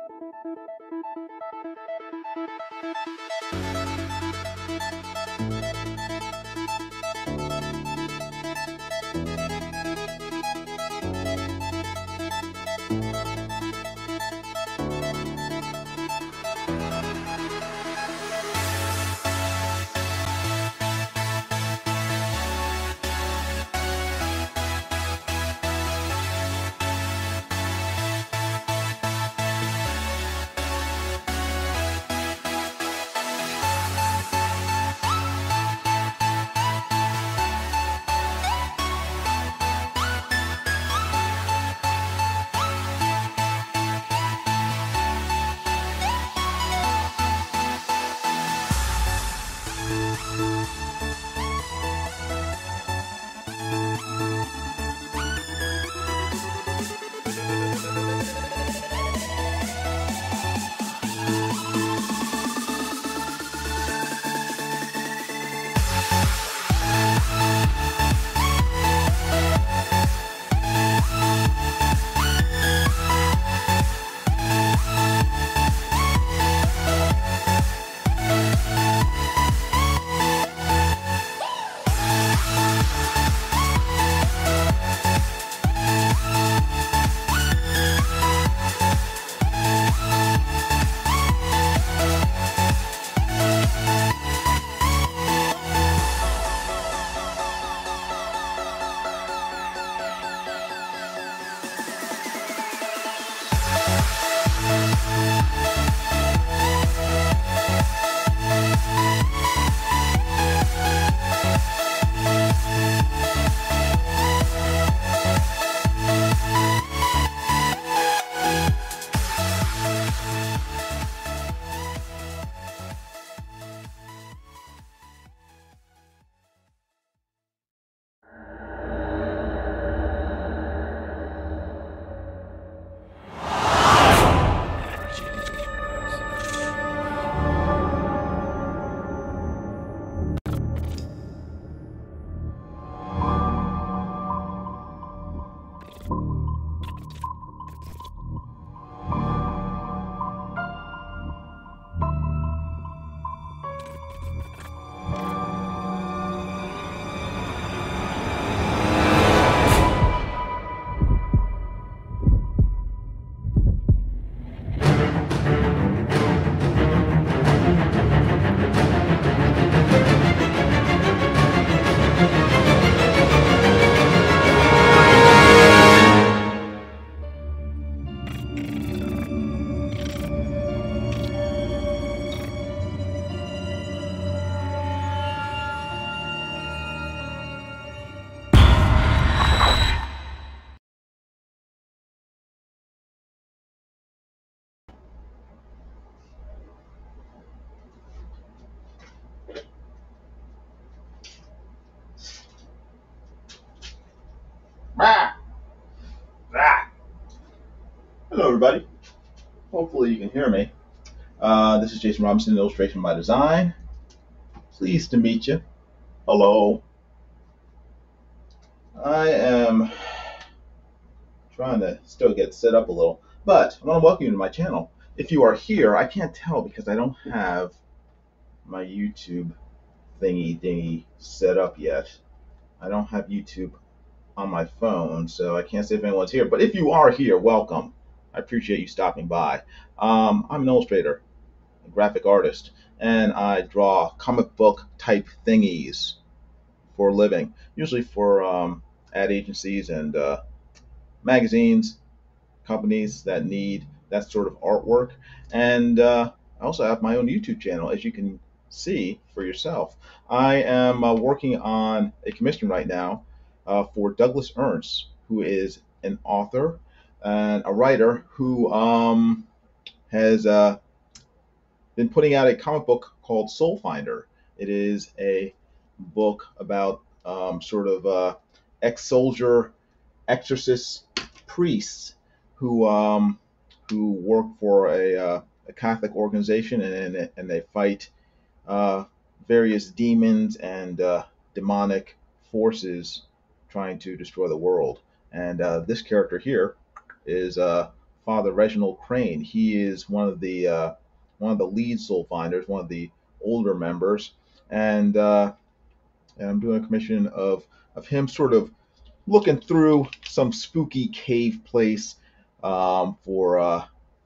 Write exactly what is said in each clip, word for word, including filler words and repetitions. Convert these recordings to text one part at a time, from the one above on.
Ah, ah. Hello, everybody. Hopefully, you can hear me. Uh, this is Jason Robinson, Illustration by Design. Pleased to meet you. Hello. I am trying to still get set up a little, but I want to welcome you to my channel. If you are here, I can't tell because I don't have my YouTube thingy thingy set up yet. I don't have YouTube on my phone, so I can't say if anyone's here. But if you are here, welcome. I appreciate you stopping by. Um, I'm an illustrator, a graphic artist, and I draw comic book type thingies for a living, usually for um, ad agencies and uh, magazines, companies that need that sort of artwork. And uh, I also have my own YouTube channel, as you can see for yourself. I am uh, working on a commission right now uh, for Douglas Ernst, who is an author and a writer who um, has uh, been putting out a comic book called Soul Finder. It is a book about um, sort of uh, ex-soldier, exorcist priests who um, who work for a, uh, a Catholic organization, and and they fight uh, various demons and uh, demonic forces trying to destroy the world. And uh, this character here is uh, Father Reginald Crane. He is one of the uh, one of the lead soul finders, one of the older members, and, uh, and I'm doing a commission of of him sort of looking through some spooky cave place um, for uh,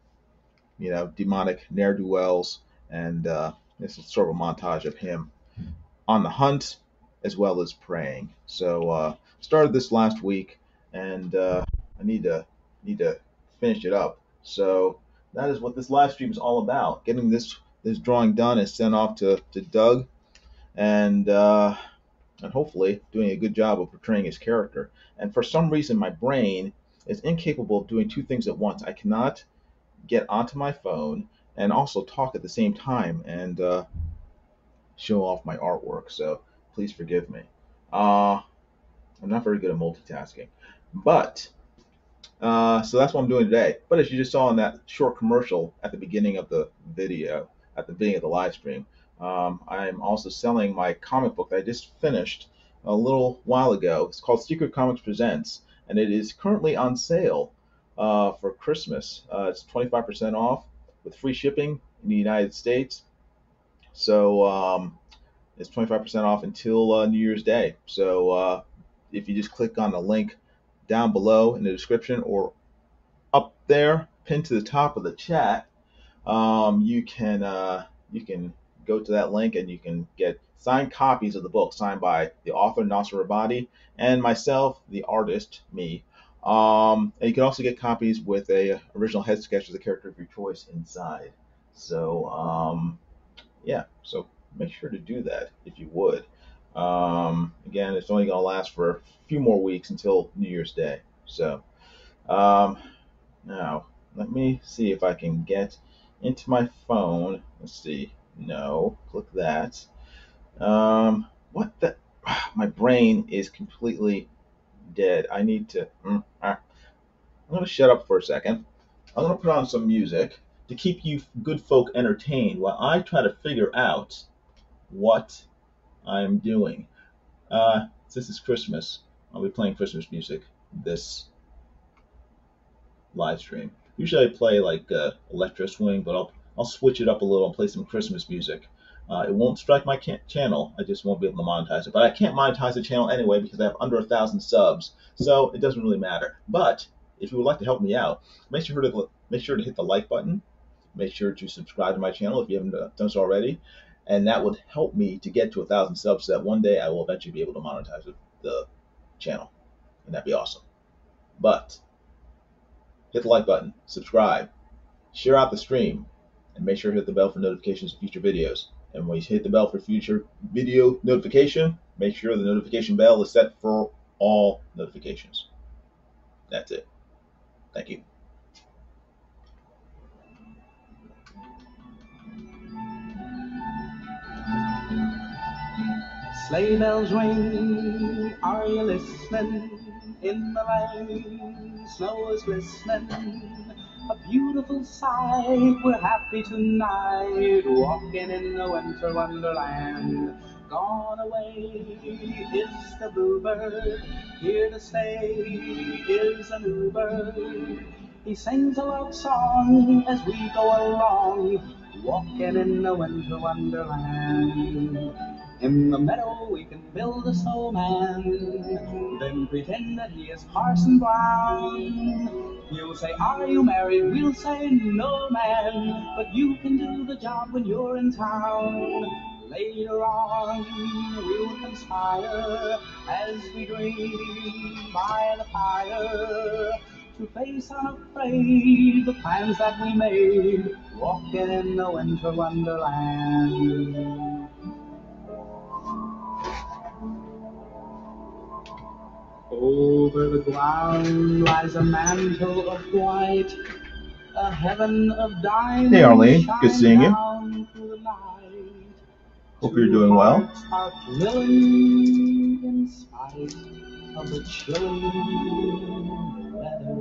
you know demonic ne'er do wells, and uh, this is sort of a montage of him on the hunt as well as praying. So uh, started this last week, and uh, I need to need to finish it up. So that is what this live stream is all about: getting this this drawing done and sent off to to Doug, and uh, and hopefully doing a good job of portraying his character. And for some reason, my brain is incapable of doing two things at once. I cannot get onto my phone and also talk at the same time and uh, show off my artwork. So please forgive me. Uh, I'm not very good at multitasking, but uh, so that's what I'm doing today. But as you just saw in that short commercial at the beginning of the video, at the beginning of the live stream, um, I'm also selling my comic book that I just finished a little while ago. It's called Secret Comics Presents, and it is currently on sale uh, for Christmas. Uh, it's twenty-five percent off with free shipping in the United States. So um, it's twenty-five percent off until uh, New Year's Day. So uh, if you just click on the link down below in the description or up there, pinned to the top of the chat, um, you can uh, you can go to that link and you can get signed copies of the book signed by the author Nasser Abadi and myself, the artist, me. Um, and you can also get copies with a original head sketch of the character of your choice inside. So um, yeah, so make sure to do that if you would. Um, again, it's only going to last for a few more weeks until New Year's Day. So um, now let me see if I can get into my phone. Let's see. No, click that. Um, what the? My brain is completely dead. I need to. Mm, ah. I'm going to shut up for a second. I'm going to put on some music to keep you good folk entertained while I try to figure out what I'm doing. Uh, since it's Christmas, I'll be playing Christmas music this live stream. Usually I play like uh, electro swing, but I'll I'll switch it up a little and play some Christmas music. Uh, it won't strike my can- channel. I just won't be able to monetize it. But I can't monetize the channel anyway because I have under a thousand subs, so it doesn't really matter. But if you would like to help me out, make sure to make sure to hit the like button. Make sure to subscribe to my channel if you haven't done so already, and that would help me to get to a thousand subs. So that one day I will eventually be able to monetize the channel, and that'd be awesome. But hit the like button, subscribe, share out the stream, and make sure to hit the bell for notifications of future videos. And when you hit the bell for future video notification, make sure the notification bell is set for all notifications. That's it. Thank you. Sleigh bells ring, are you listening? In the lane, snow is glistening. A beautiful sight, we're happy tonight, walking in the winter wonderland. Gone away is the bluebird, here to stay is a new bird. He sings a love song as we go along, walking in the winter wonderland. In the meadow we can build a snowman, then pretend that he is Parson Brown. He'll say, are you married? We'll say, no man, but you can do the job when you're in town. Later on we'll conspire as we dream by the fire, to face unafraid the plans that we made, walking in the winter wonderland. Over the ground lies a mantle of white, a heaven of diamonds. Hey Arlene, good seeing you. Hope you're doing well. Are thrilling in spite of the chilling weather.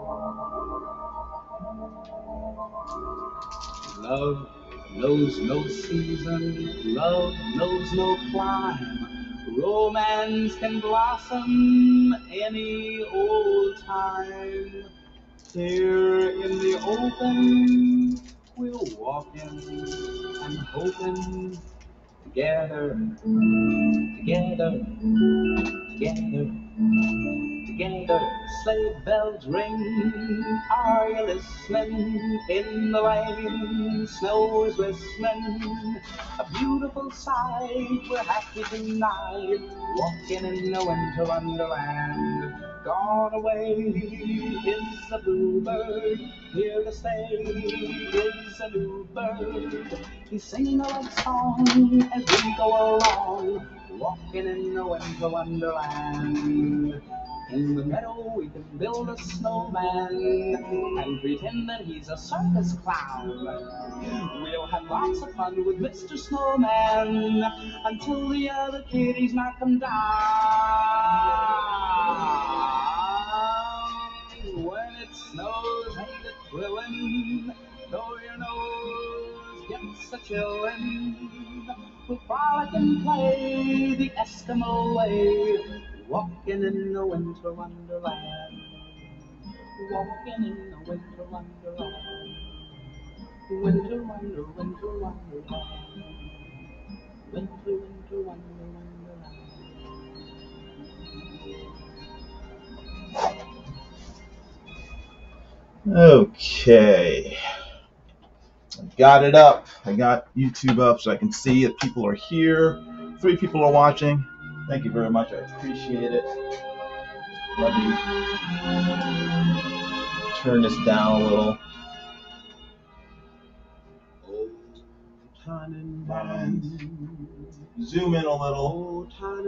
Love knows no season, love knows no clime. Romance can blossom any old time. Here in the open, we'll walk in and hoping together, together, together, together. Sleigh bells ring, are you listening? In the lane, snow is glistening. A beautiful sight, we're happy tonight, walking in the winter wonderland. Gone away is a bluebird, here to stay is a new bird. He's singing a love song as we go along, walking in the winter wonderland. In the meadow we can build a snowman and pretend that he's a circus clown. We'll have lots of fun with Mister Snowman until the other kitties knock him down. When it snows, ain't it thrilling? Though your nose gets a chillin', we'll frolic and play the Eskimo way, walking in the winter wonderland. Walking in the winter wonderland. Winter wonder, winter wonderland. Winter, winter wonder, wonderland. Okay. I got it up. I got YouTube up so I can see that people are here. Three people are watching. Thank you very much. I appreciate it. Let me turn this down a little. And zoom in a little.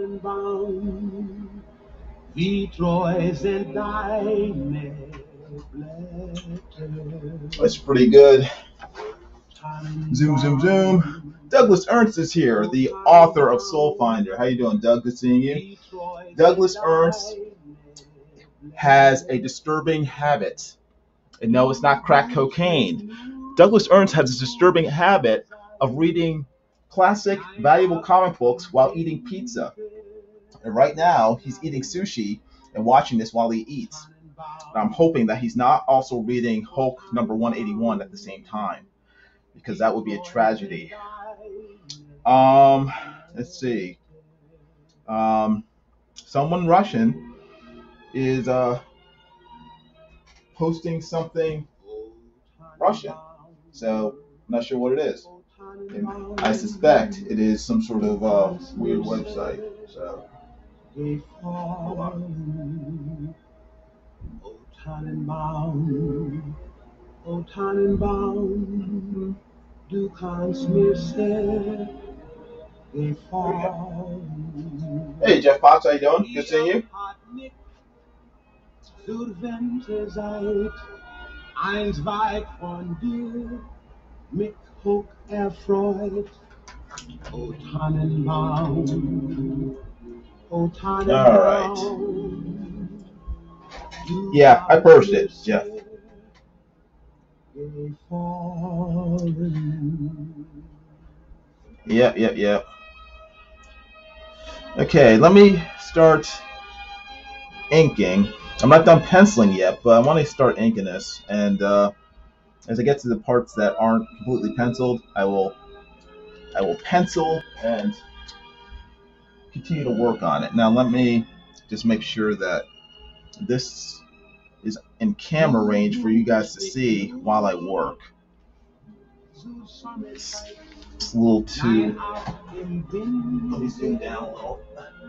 That's pretty good. Zoom, zoom, zoom. Douglas Ernst is here, the author of Soul Finder. How you doing, Doug? Good seeing you. Douglas Ernst has a disturbing habit. And no, it's not crack cocaine. Douglas Ernst has a disturbing habit of reading classic, valuable comic books while eating pizza. And right now, he's eating sushi and watching this while he eats. And I'm hoping that he's not also reading Hulk number one eighty-one at the same time, because that would be a tragedy. Um, let's see. Um, someone Russian is uh, posting something Russian. So I'm not sure what it is. And I suspect it is some sort of uh, weird website. So hold on. Du kannst mir sehr gefallen. Hey, Jeff Potts, how you doing? Good seeing you. Zur seid eins weit von dir, mich hoch erfreut. O Tannenbaum, O Tannenbaum. All right. Yeah, I posted it, Jeff. Yep, yep, yep. Okay, let me start inking. I'm not done penciling yet, but I want to start inking this. And uh, as I get to the parts that aren't completely penciled, I will, I will pencil and continue to work on it. Now, let me just make sure that this is in camera range for you guys to see while I work. It's, it's a little too. Let me zoom down a little.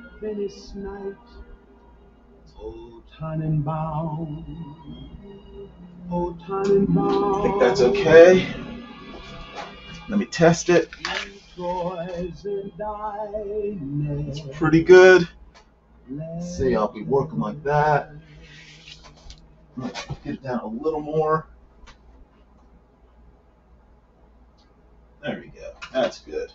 I think that's okay. Let me test it. It's pretty good. Let's see, I'll be working like that. Get it down a little more. There we go. That's good.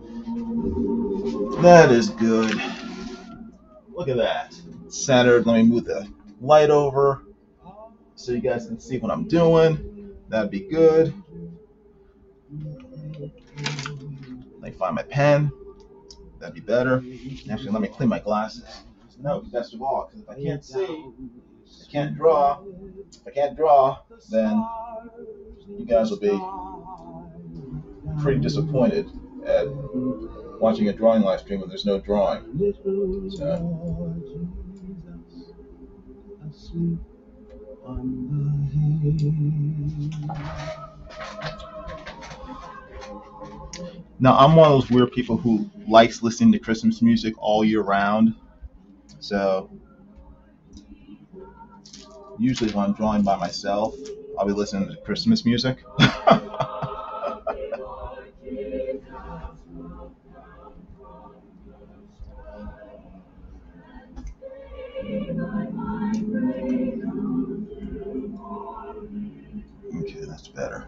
That is good. Look at that. Centered. Let me move the light over so you guys can see what I'm doing. That'd be good. Let me find my pen. That'd be better. Actually, let me clean my glasses. No, best of all, because if I can't see, I can't draw. If I can't draw, then you guys will be pretty disappointed at watching a drawing live stream when there's no drawing. So. Now, I'm one of those weird people who likes listening to Christmas music all year round. So, usually when I'm drawing by myself, I'll be listening to Christmas music. Okay, that's better.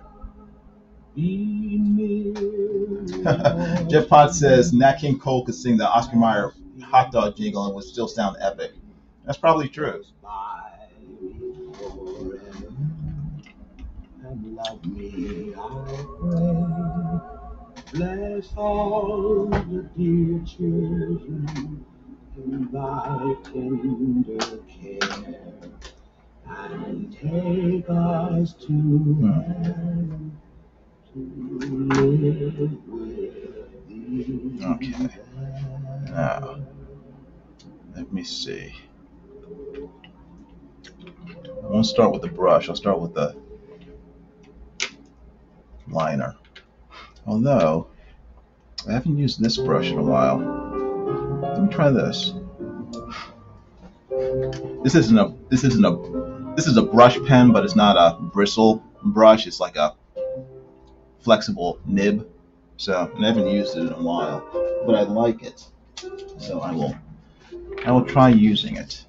Jeff Potts says Nat King Cole could sing the Oscar Mayer hot dog jingle and would still sound epic. That's probably true. And love me, I pray. Bless all the dear children in thy tender care, and take us to heaven to live with thee. Okay. Now, let me see. I won't start with the brush. I'll start with the liner. Although, I haven't used this brush in a while. Let me try this. This isn't a this isn't a this is a brush pen, but it's not a bristle brush. It's like a flexible nib. So, and I haven't used it in a while, but I like it. So I will I will try using it.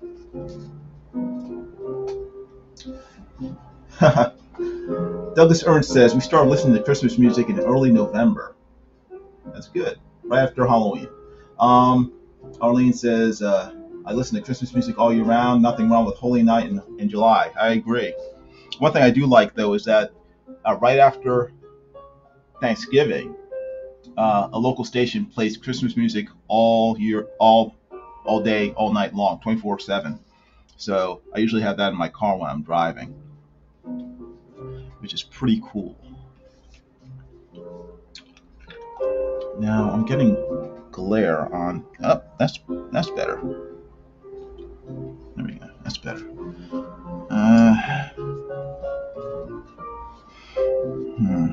Douglas Ernst says we started listening to Christmas music in early November. That's good, right after Halloween. Um, Arlene says uh, I listen to Christmas music all year round. Nothing wrong with Holy Night in, in July. I agree. One thing I do like though is that uh, right after Thanksgiving, uh, a local station plays Christmas music all year, all all day, all night long, twenty-four seven. So I usually have that in my car when I'm driving, which is pretty cool. Now I'm getting glare on. Oh, that's that's better. There we go. That's better. Uh, hmm.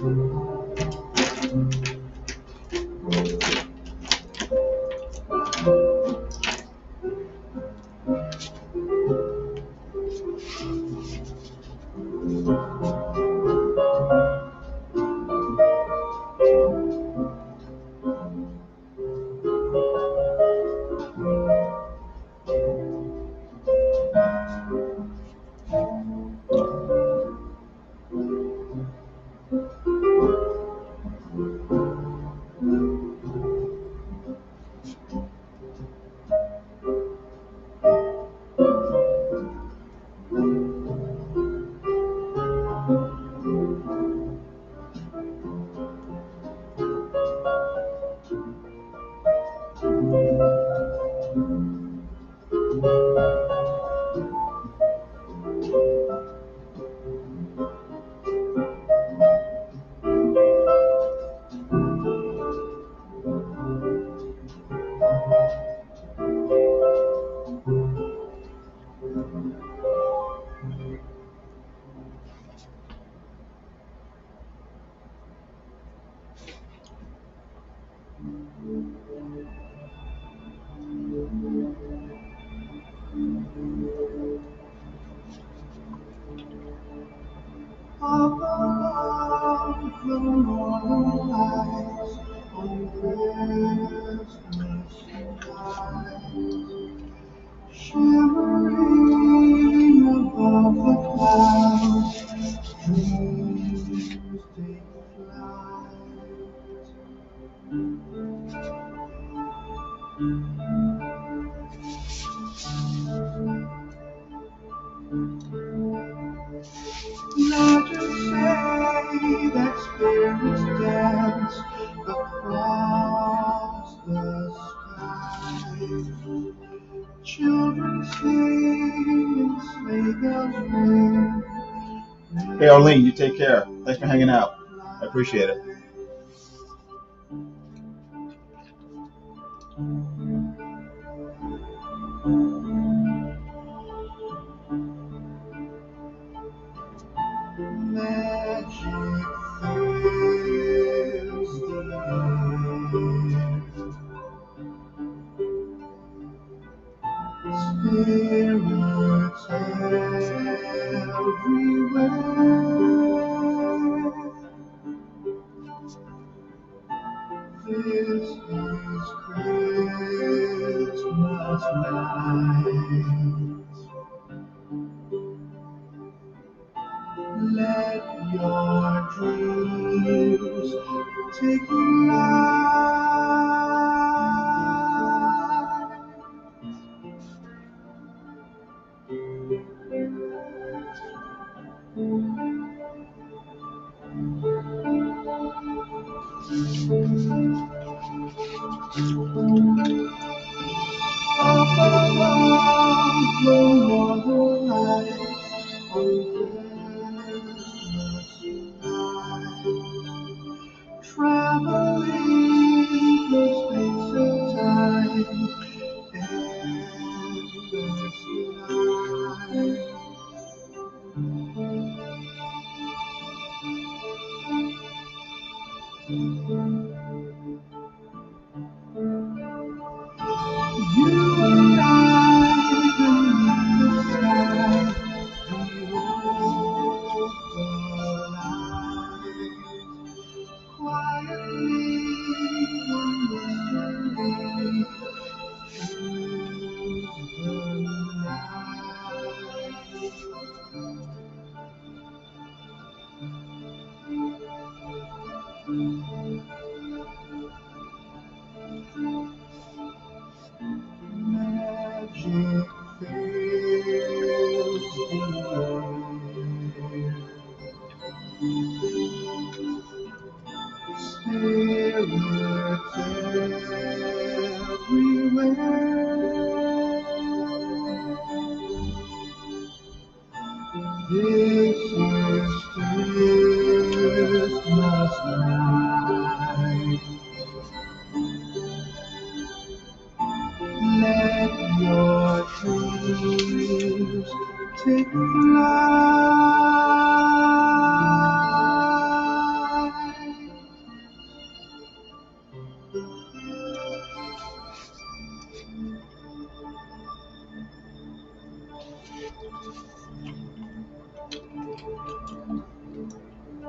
Hey, Arlene, you take care. Thanks for hanging out. I appreciate it.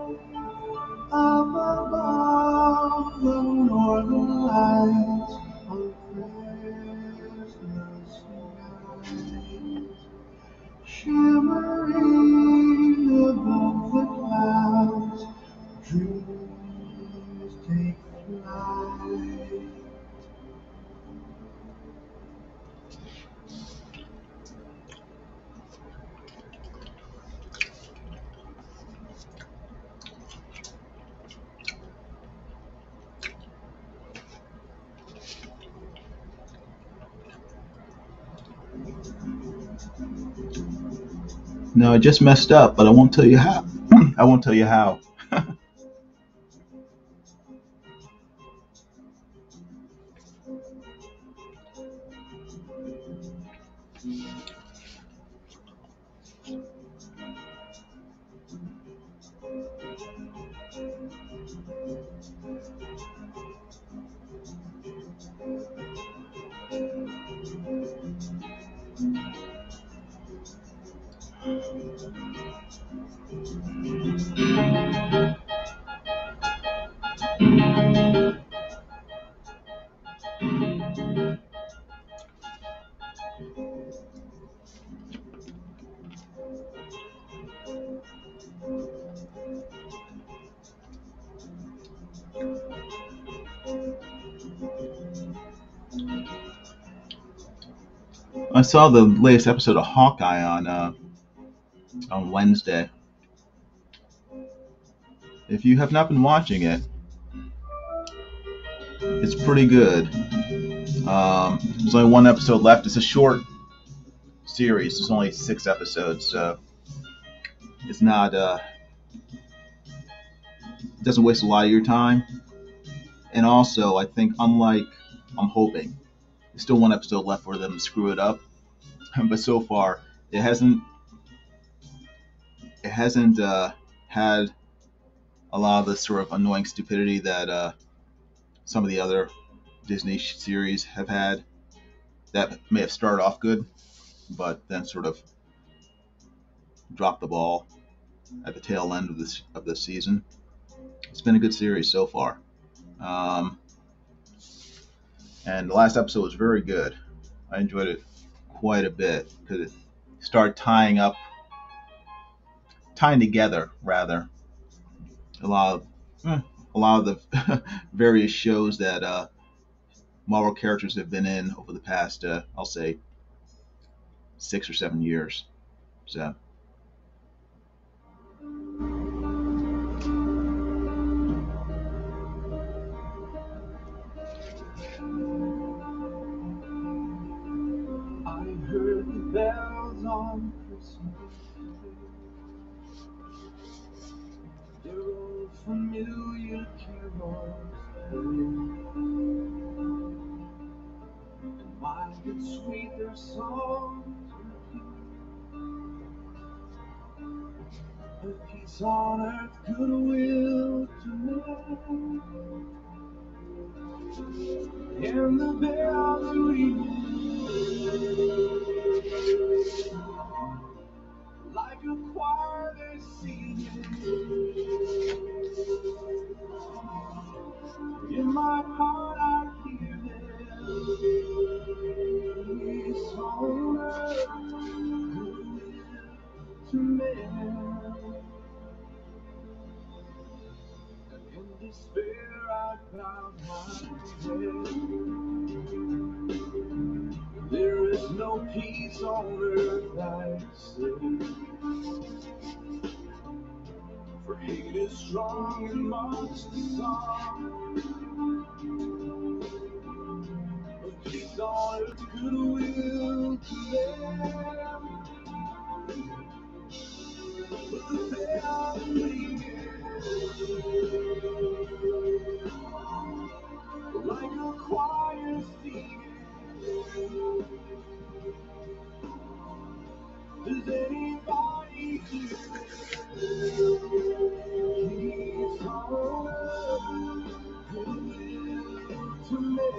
Up above the northern lights on Christmas night, shimmering above the clouds, dreams take flight. No, I just messed up, but I won't tell you how. I won't tell you how. I saw the latest episode of Hawkeye on uh, on Wednesday. If you have not been watching it, it's pretty good. Um, there's only one episode left. It's a short series. There's only six episodes, so it's not. Uh, it doesn't waste a lot of your time. And also, I think, unlike I'm hoping, there's still one episode left for them to screw it up. But so far, it hasn't. It hasn't uh, had a lot of the sort of annoying stupidity that uh, some of the other Disney series have had. That may have started off good, but then sort of dropped the ball at the tail end of this of the season. It's been a good series so far, um, and the last episode was very good. I enjoyed it quite a bit because it started tying up, tying together rather, a lot of eh, a lot of the various shows that uh, Marvel characters have been in over the past, uh, I'll say, six or seven years. So. I heard the bells on Christmas Day, their old familiar carols play, and mild and sweet their songs were few, of peace on earth, goodwill to men, and the bells ringing like a choir they're singing. In my heart I hear them. Peace on earth, goodwill to men. And in despair I bowed my head. There is no peace on earth, I say. For hate is strong and much disarmed. But peace on earth, goodwill to them. But the bells ringing like a choir singing. Does anybody hear it? Peace on earth, goodwill to men.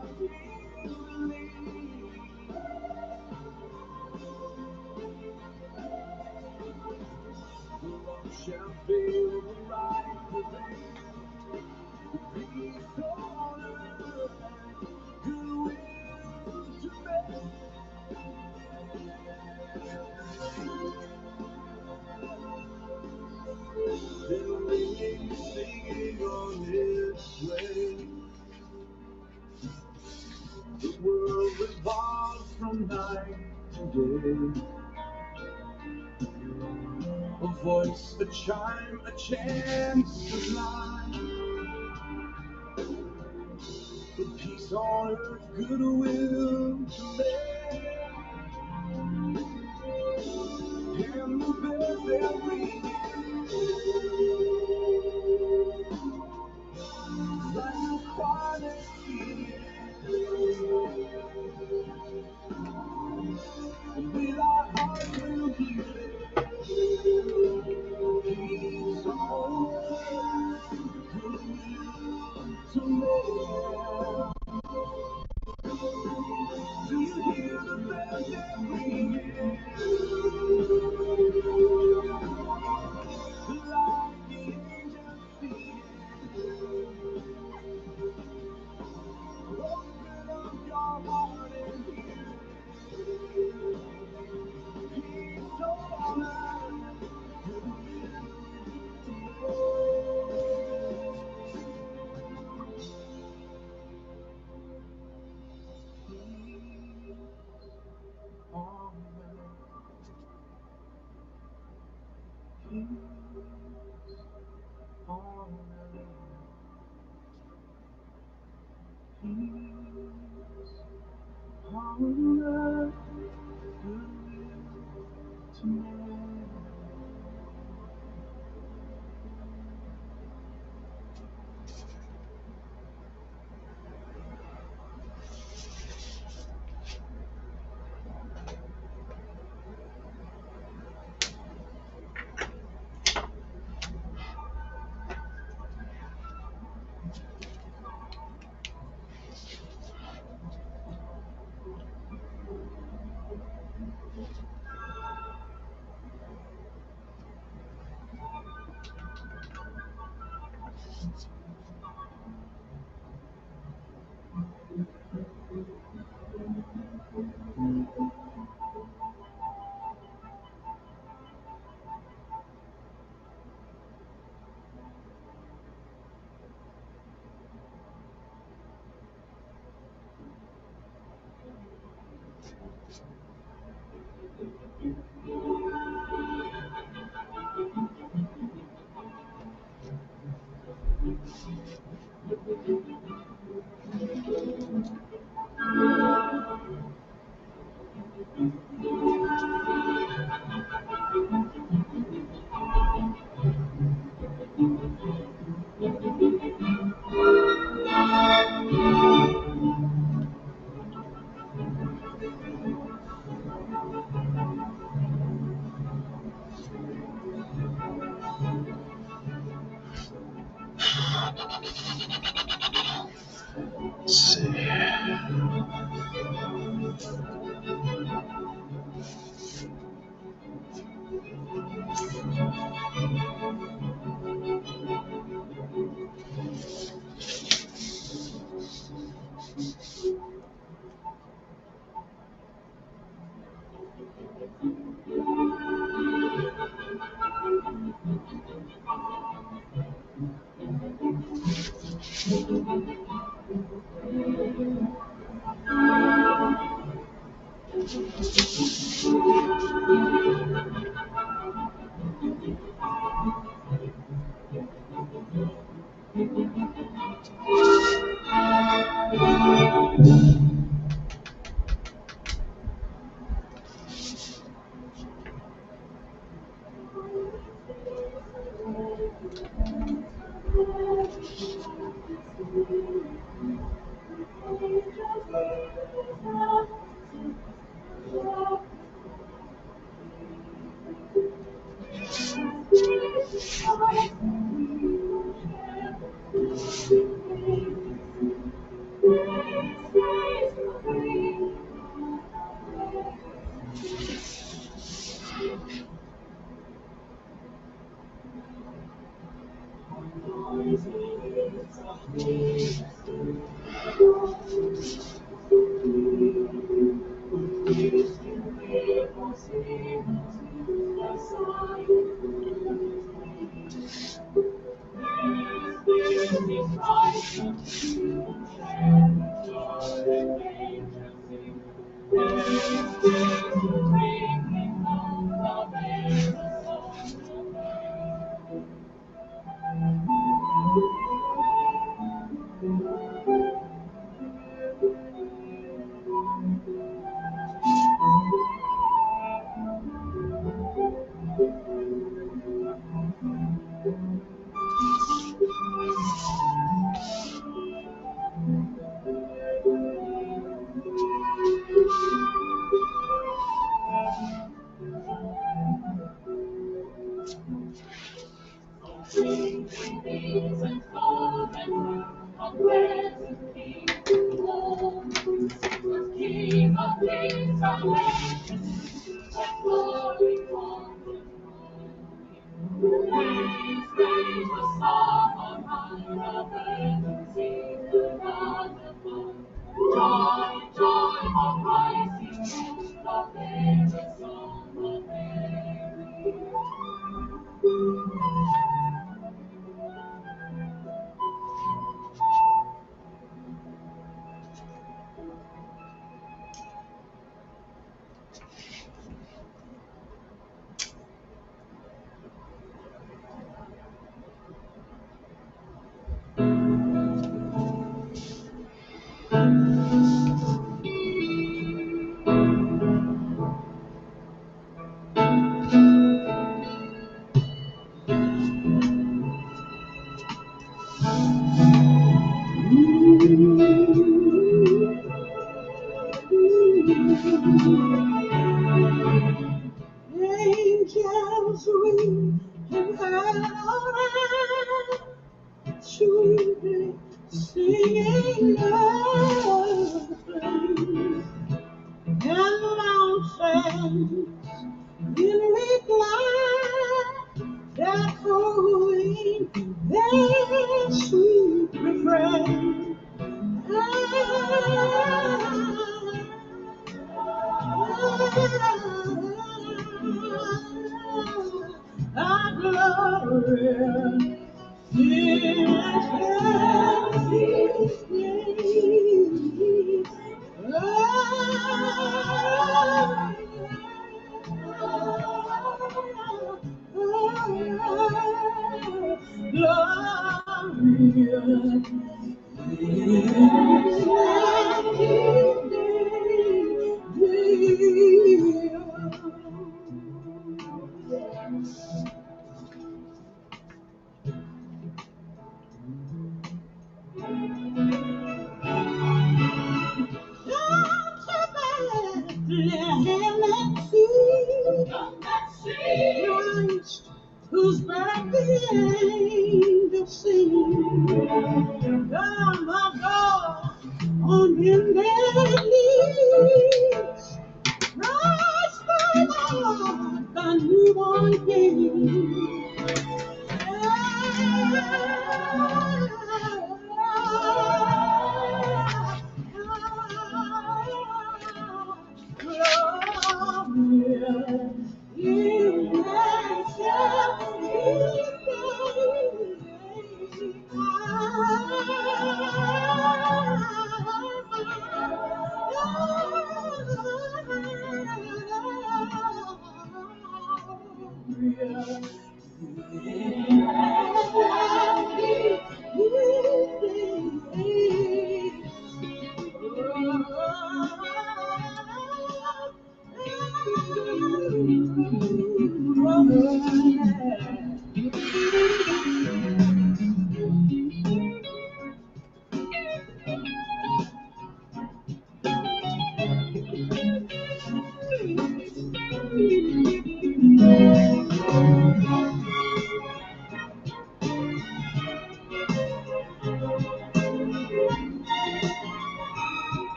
Shall feel the right within. Peace on earth, goodwill to men. Then we singing on its way. The world revolves from night to day. A voice, a chime, a chance to fly. For peace on earth, goodwill to men. And the bells they're ringing, like the choir they're singing. And with our hearts we'll hear it. Peace on earth, goodwill to men. Do you hear the bells they're ringing? Like the angels singing. Open up your heart and hear it. Peace on earth, goodwill to men. Let's see. Angels ring and around, sweetly singing love, and mountains in reply, echoing their sweet refrain. Our glory Christ, whose birth the angels sing. Come, my God, on bended knees. Christ the Lord, the newborn King.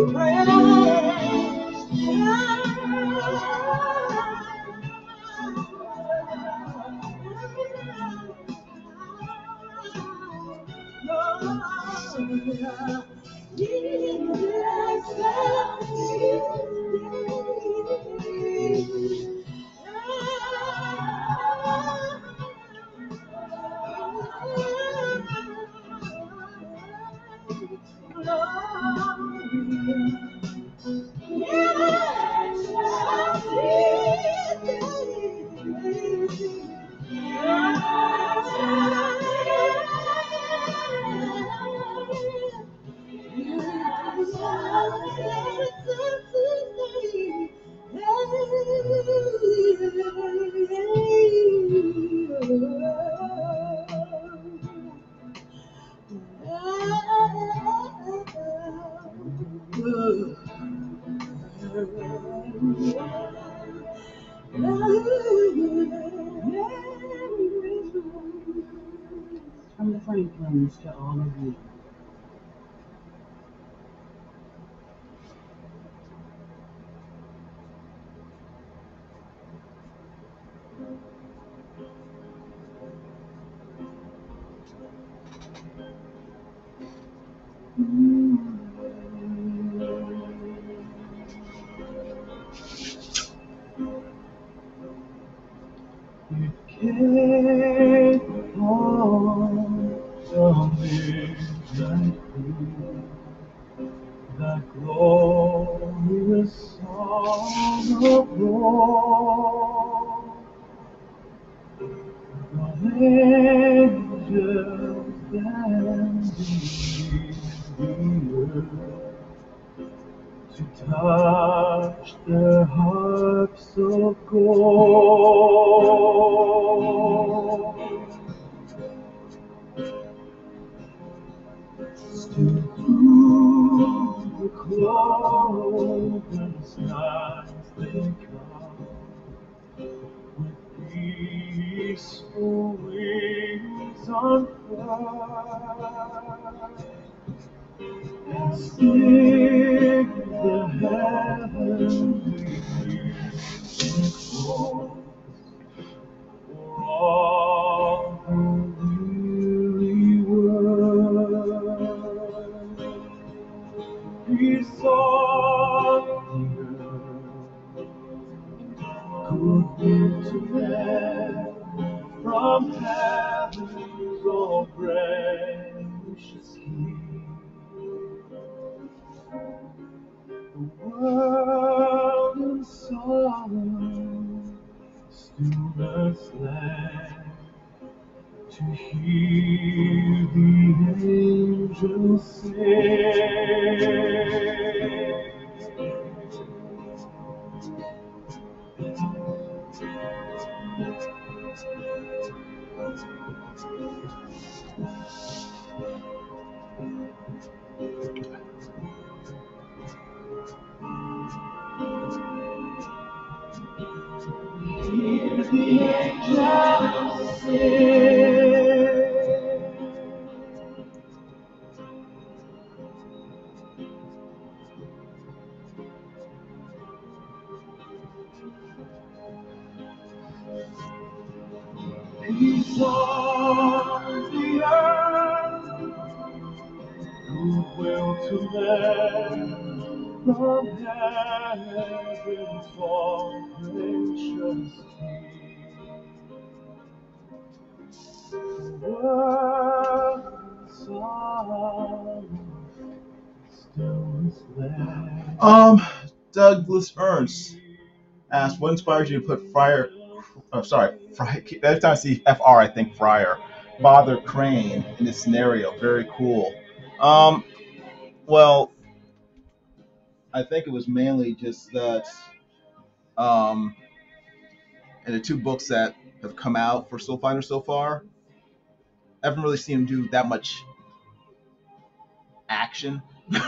From the Franklins to all of you. It came on the midnight blue, that glorious song of love. The angels dancing in the earth to touch their harps of gold. Still through the cloven skies they come, with peaceful wings unfurled, and sing the heavenly music chorus for all the weary world. Peace on the earth, goodwill to men, from heaven's all gracious King. The world in sorrow stillness land, to hear the angels sing. Hear the angels sing. Peace on the earth, goodwill to men, from heaven's all gracious King. The world in sorrow stillness land. Um, Douglas Ernst asked, what inspires you to put Friar, oh, sorry, Friar, every time I see F R, I think Friar, Father Crane in this scenario. Very cool. Um, well, I think it was mainly just that, um, in the two books that have come out for Soul Finder so far, I haven't really seen him do that much action.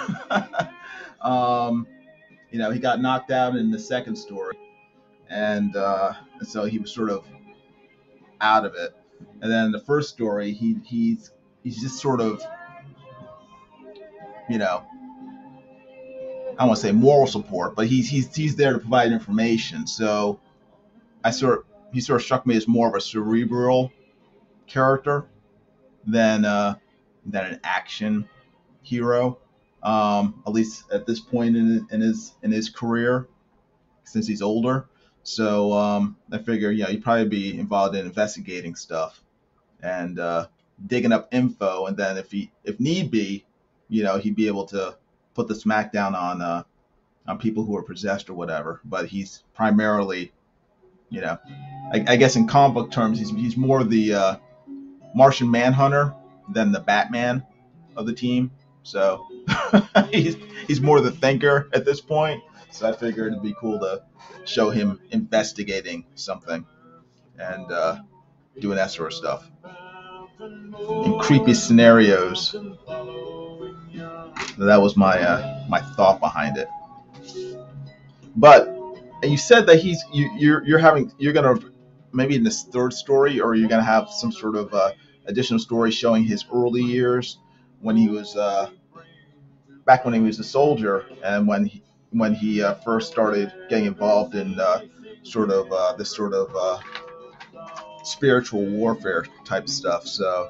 um, you know, he got knocked out in the second story, and, uh, and so he was sort of out of it. And then the first story, he he's he's just sort of, you know, I don't want to say moral support, but he's he's he's there to provide information. So I sort of, he sort of struck me as more of a cerebral character than uh, than an action hero. Um, at least at this point in, in his in his career, since he's older. So um, I figure, yeah, he'd probably be involved in investigating stuff and uh, digging up info, and then if he if need be, you know, he'd be able to put the smackdown on uh, on people who are possessed or whatever. But he's primarily, you know, I, I guess in comic book terms, he's he's more the uh, Martian Manhunter than the Batman of the team. So he's he's more the thinker at this point. So I figured it'd be cool to show him investigating something and uh, doing that sort of stuff in creepy scenarios. So that was my uh, my thought behind it. But and you said that he's you, you're you're having you're gonna maybe in this third story, or you're gonna have some sort of uh, additional story showing his early years when he was uh, back when he was a soldier, and when he when he uh, first started getting involved in uh, sort of uh, this sort of uh, spiritual warfare type stuff. So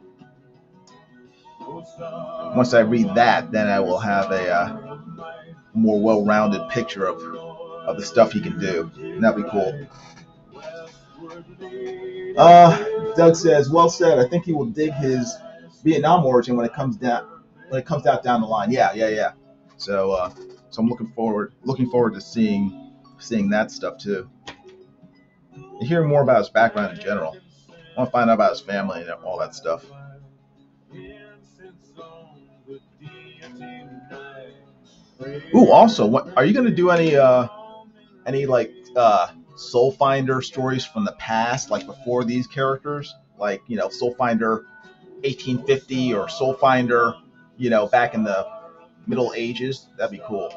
once I read that, then I will have a uh, more well-rounded picture of of the stuff he can do. And that'd be cool. Uh, Doug says, "Well said. I think he will dig his Vietnam origin when it comes down when it comes out down the line." Yeah, yeah, yeah. So, uh, so I'm looking forward looking forward to seeing seeing that stuff too. And hearing more about his background in general. I want to find out about his family and all that stuff. Ooh, also, what are you going to do any uh any like uh Soul Finder stories from the past, like before these characters, like, you know, Soul Finder eighteen fifty or Soul Finder, you know, back in the Middle Ages? That'd be cool.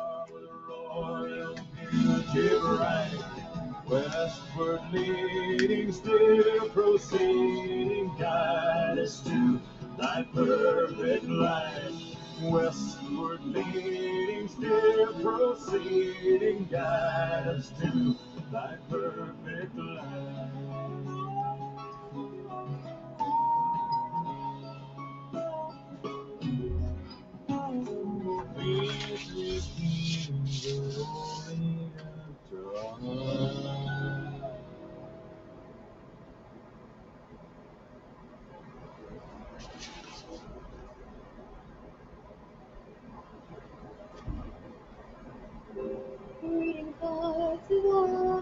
Westward leading, still proceeding, guide us to thy perfect life. Westward leading, still proceeding, guide us to thy perfect life. Reading thoughts of all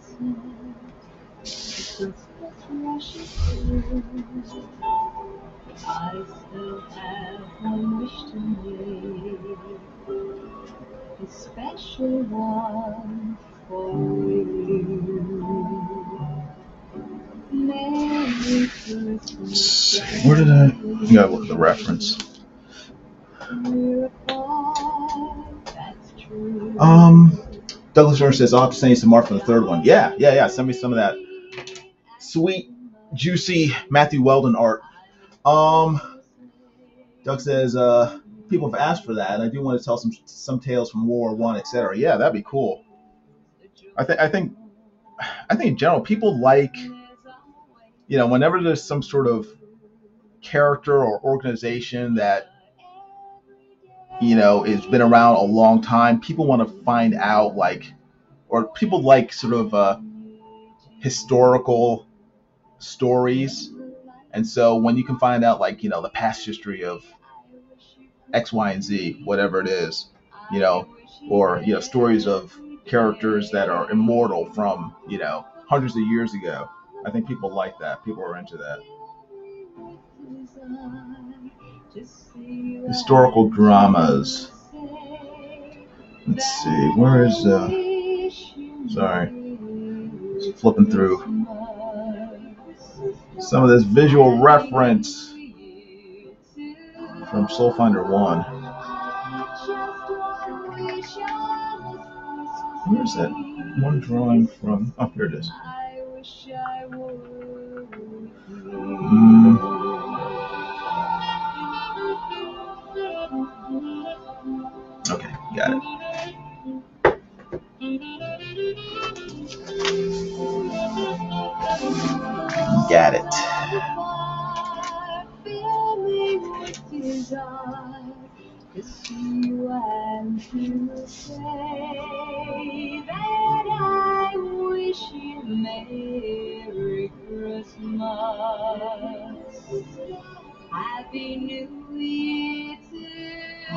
I still have one wish to make, a special one for you. Merry Christmas. Where did I? I gotta look at the reference. Um, Douglas Jordan says, I'll have to send you some art for the third one. Yeah, yeah, yeah. Send me some of that sweet, juicy Matthew Weldon art. Um, Doug says, uh, people have asked for that, and I do want to tell some some tales from World War One, et cetera. Yeah, that'd be cool. I think I think I think in general, people like, you know, whenever there's some sort of character or organization that, you know, has been around a long time, people want to find out, like, or people like sort of uh, historical stories. And so when you can find out, like, you know, the past history of X, Y, and Z, whatever it is, you know, or, you know, stories of characters that are immortal from, you know, hundreds of years ago, I think people like that. People are into that. Historical dramas. Let's see, where is, uh, sorry, just flipping through some of this visual reference from Soul Finder one. Where's that one drawing from? Oh, here it is. Mm. Okay. Got it. Got it. To see you and to say that I wish you Merry Christmas, Happy New Year too.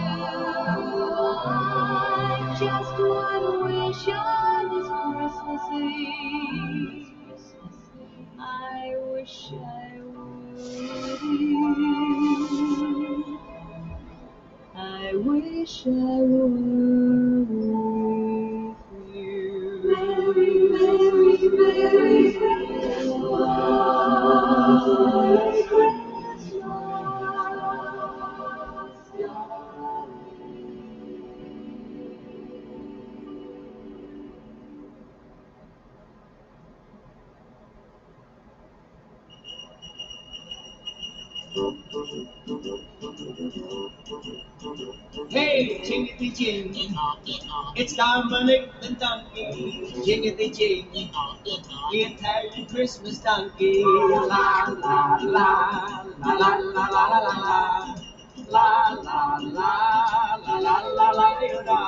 I just one wish on this Christmas Eve. I wish I would. I wish I were with you. Merry, Merry, Merry Christmas. Merry Hey, jingity jing, it's Dominic the donkey. Jingity jing, the Italian Christmas donkey. La la la la la la la la la la la la la la la la la la.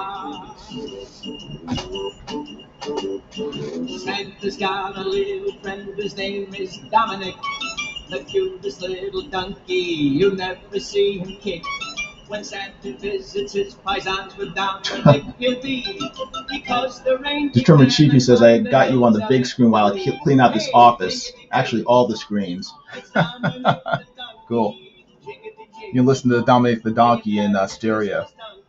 Santa's got a little friend, his name is Dominic, the cutest little donkey. You'll never see him kick. When Santa visits his paisans with Dominic, he'll be because the reindeer. Determined Sheepy says, I got you on the big screen while I clean out this office. Actually, all the screens. Cool. You can listen to Dominic the Donkey in uh, stereo.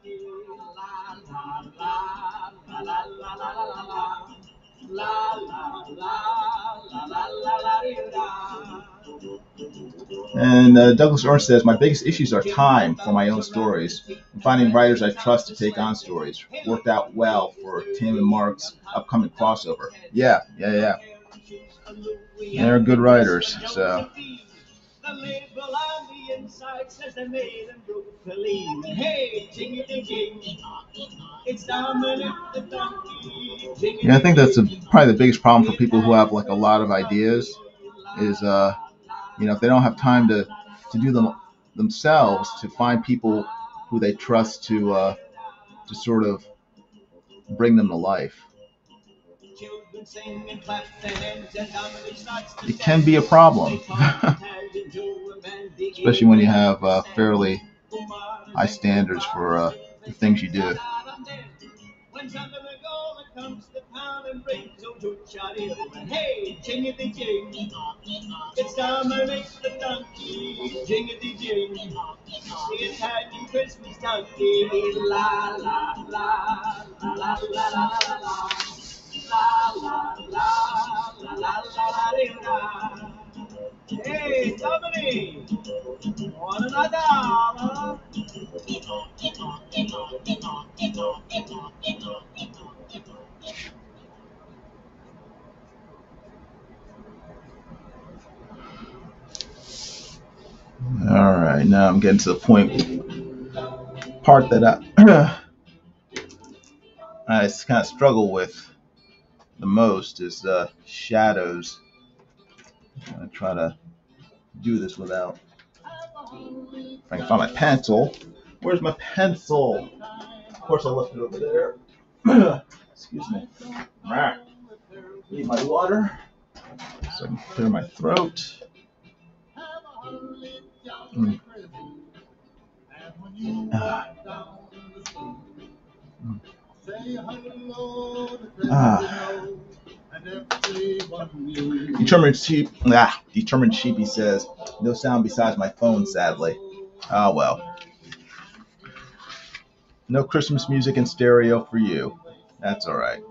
And uh, Douglas Ernst says, my biggest issues are time for my own stories and finding writers I trust to take on stories. Worked out well for Tim and Mark's upcoming crossover. Yeah, yeah, yeah. They're good writers, so. The label on the inside says they made them brutally. Hey, jingity jing, it's Dominic the donkey. Yeah, I think that's a, probably the biggest problem for people who have like a lot of ideas is, uh, you know, if they don't have time to, to do them themselves, to find people who they trust to uh, to sort of bring them to life. It can be a problem, especially when you have uh, fairly high standards for uh, the things you do. Hey, jingity jing, it's Dominic the donkey. Jingity jing, the Italian Christmas donkey. La la la la la la la la. La la la la la la la. Hey, Dominic, want another? All right, now I'm getting to the point part that I I kind of struggle with the most is uh, shadows. I'm gonna try to do this without. If I can find my pencil. Where's my pencil? Of course, I left it over there. Excuse me. Ah, need my water so I can clear my throat. Mm. Ah. Mm. Ah. Determined sheep. Ah, determined sheepy says, no sound besides my phone, sadly. Ah, well. No Christmas music in stereo for you. That's all right.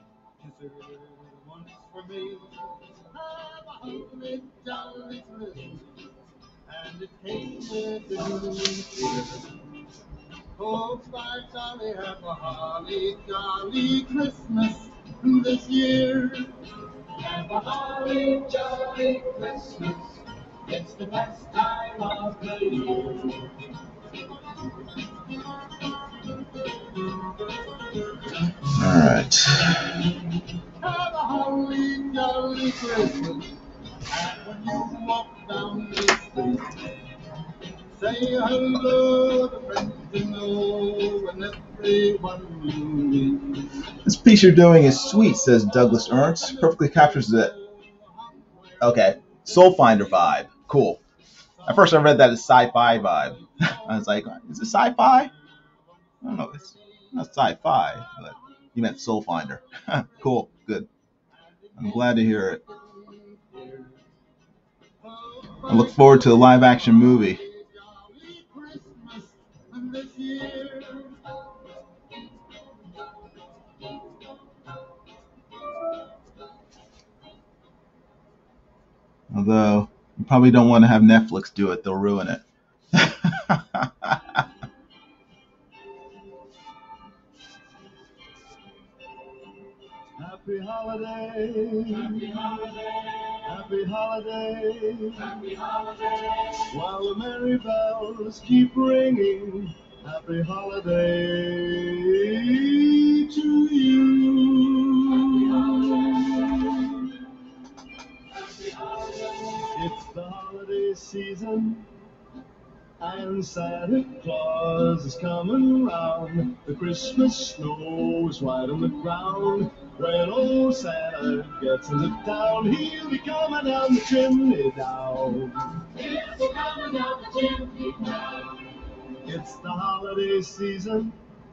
Oh, by golly, have a holly jolly Christmas this year. Have a holly jolly Christmas. It's the best time of the year. right. Have a holly jolly Christmas. And when you walk down the street, say hello to friends you know and everyone you meet. This piece you're doing is sweet, says Douglas Ernst. Perfectly captures the, okay, Soul Finder vibe. Cool. At first I read that as sci-fi vibe. I was like, is it sci-fi? I don't know. It's not sci-fi, but you meant Soul Finder. Cool. Good. I'm glad to hear it. I look forward to the live action movie. Although, you probably don't want to have Netflix do it. They'll ruin it. Happy holiday, happy holiday, happy holiday, happy holiday. While the merry bells keep ringing, happy holiday to you. Happy holiday. Happy holiday. It's the holiday season, and Santa Claus is coming round. The Christmas snow is white on the ground. When old Santa gets into town, he'll be coming down the chimney down. He'll be coming down the chimney down. It's the holiday season,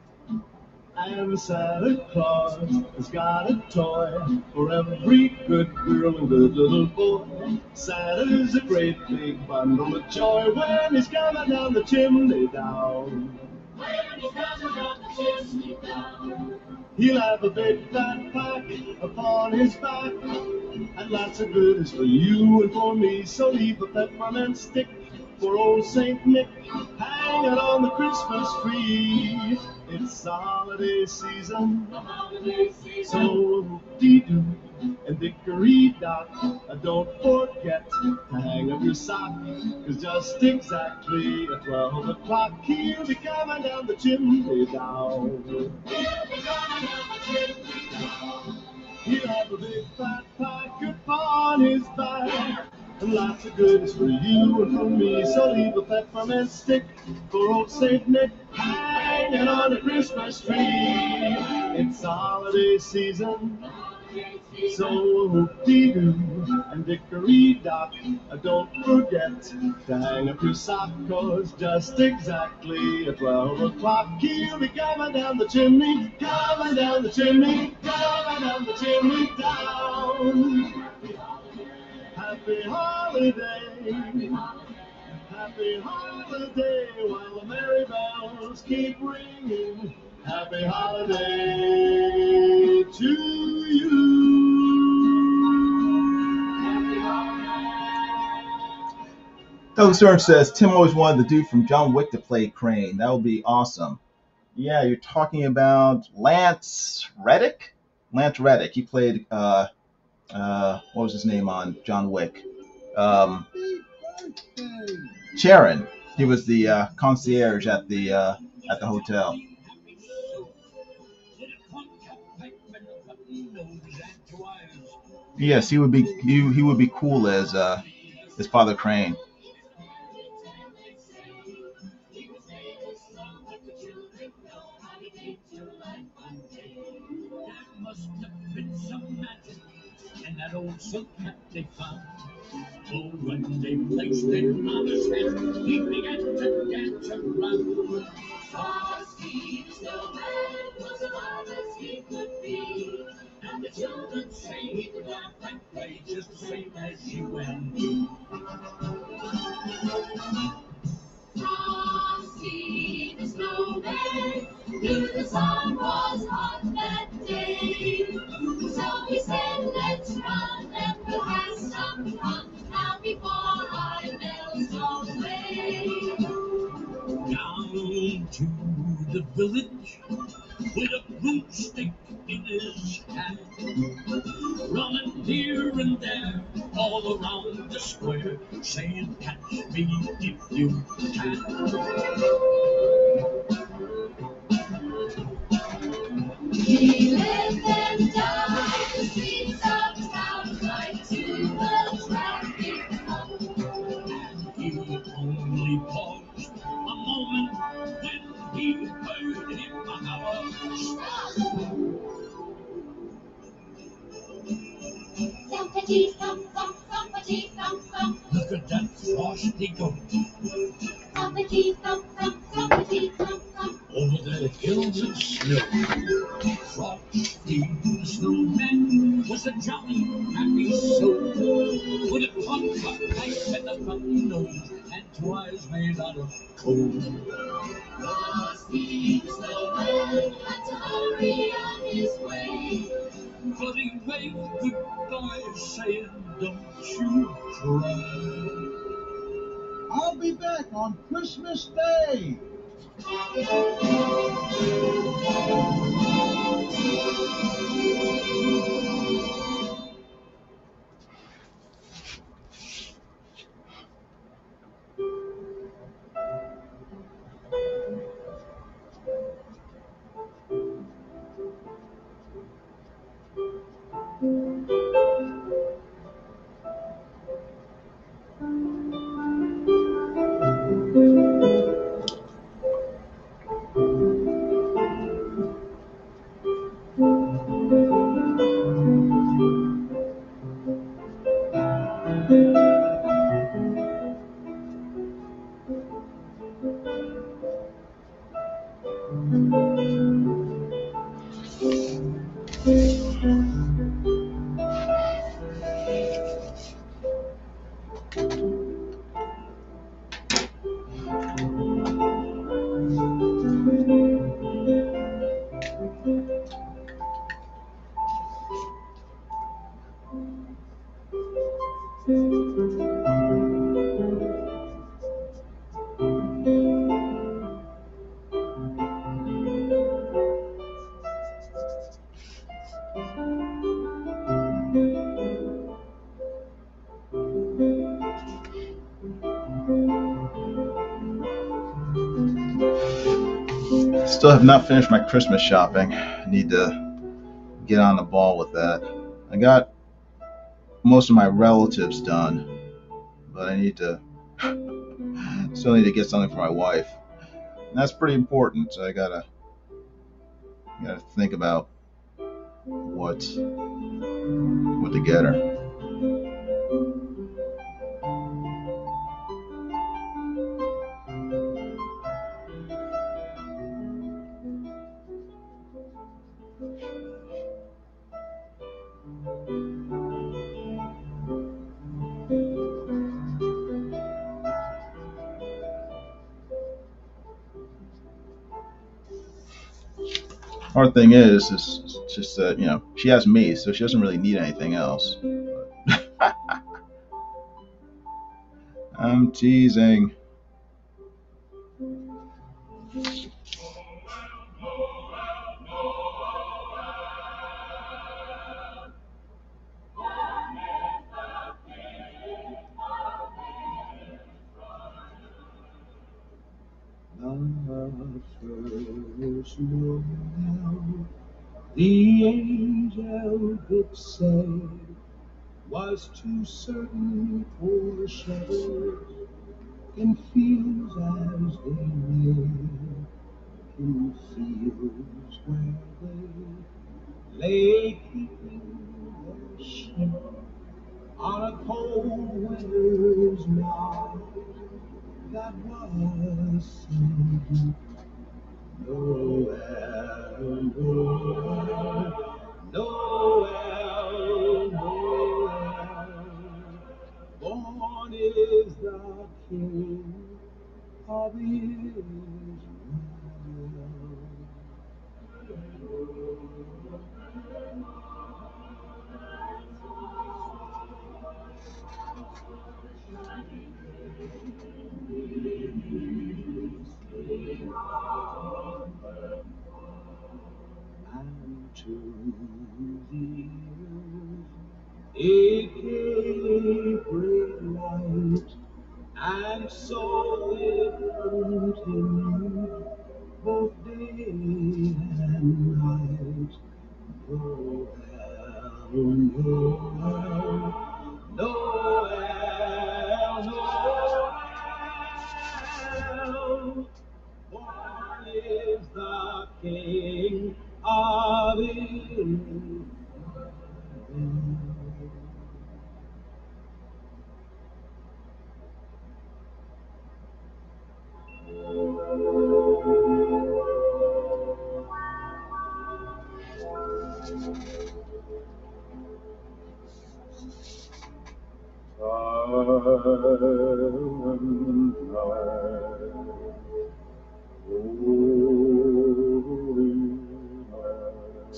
and Santa Claus has got a toy for every good girl and good little boy. Santa's a great big bundle of joy when he's coming down the chimney down. When he's coming down the chimney down. He'll have a big fat pack upon his back, and lots of goodies for you and for me. So leave a peppermint stick for old Saint Nick, hang it on the Christmas tree. It's the holiday season, the holiday season. So dee-doo and dickory-dock, don't forget to hang up your sock, 'cause just exactly at twelve o'clock he'll be coming down the chimney down. He'll be coming down the chimney down. He'll have a big fat pack upon his back, and lots of goodies for you and for me. So leave a peppermint stick for old Saint Nick, hanging on the Christmas tree. It's the holiday season, so dee-doo and dickory-dock, don't forget to hang up your sock, 'cause just exactly at twelve o'clock he'll be coming down the chimney, coming down the chimney, coming down the chimney down. Happy holiday, happy holiday, while the merry bells keep ringing. Happy holiday to you. Happy holiday. Douglas Ernst says, Tim always wanted the dude from John Wick to play Crane. That would be awesome. Yeah, you're talking about Lance Reddick? Lance Reddick. He played, uh, uh, what was his name on John Wick? Um, Charon. He was the uh, concierge at the uh, at the hotel. Yes, he would be. He, he would be cool as uh, as Father Crane. And that old silk hat they found. Oh, when they placed it on his head, he began to dance around. Frosty the Snowman was as hard as he could be, and the children say he could laugh and play just the same as you and me. Frosty the Snowman knew the sun was hot that day, so he said, let's run and we'll have some fun now before I melt away. Down to the village with a broomstick in his hand, running here and there all around the square, saying, catch me if you can. He lived and died the streets of town like to the traffic hum. And he only paused a moment when he heard him holler, "Stop!" Thumpity thump thump, thumpity thump thump. Look at that frosty goat. Thumpity thump thump, thumpity thump thump. Over the hills of snow, Frosty the snowman was a jolly, happy soul, with a punk pipe and a funny nose, and two eyes made out of coal. Frosty the snowman had to hurry on his way, but he waved goodbye, saying, "Don't you cry." I'll be back on Christmas Day. Still have not finished my Christmas shopping. I need to get on the ball with that. I got most of my relatives done, but I need to still need to get something for my wife. And that's pretty important, so I gotta gotta think about what what to get her. Hard thing is, is just that, you know, she has me, so she doesn't really need anything else. I'm teasing. The first Noel, the angel did say, was to certain poor shepherds in fields as they lay, in fields where they lay keeping their sheep on a cold winter's night that was so deep. Noel, Noel, Noel, Noel, born is the King of Israel. And to the earth it gave great light, and so it continued both day and night. King of England. Silent night, holy night,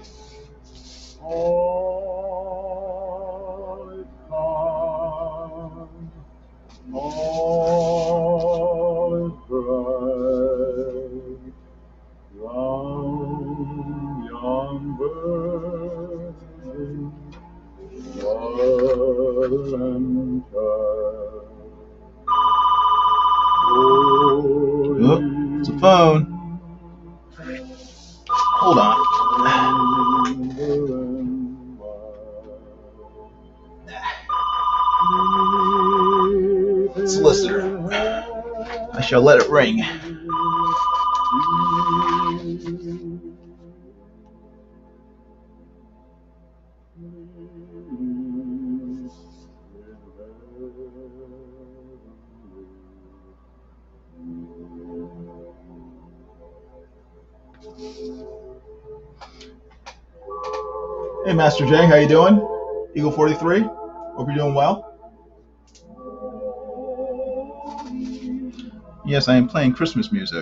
all is calm, all is bright, round yon burning silent child. Oh, it's a phone. Hold on. Solicitor. I shall let it ring. Hey, Master J, how you doing? Eagle forty-three. Hope you're doing well. Yes, I am playing Christmas music.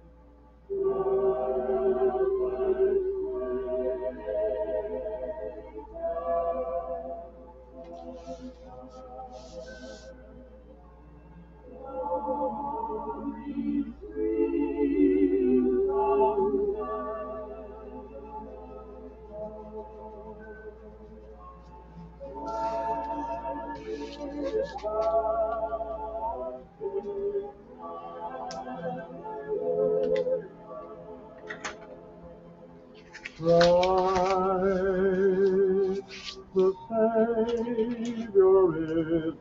Christ the Savior is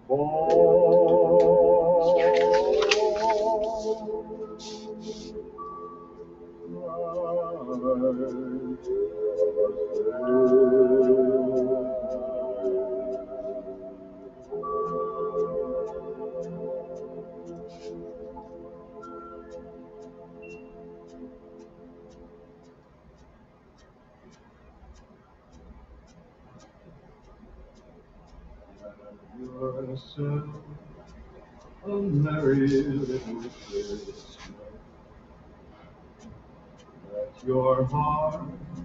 born. Christ yourself a merry little Christmas, let your heart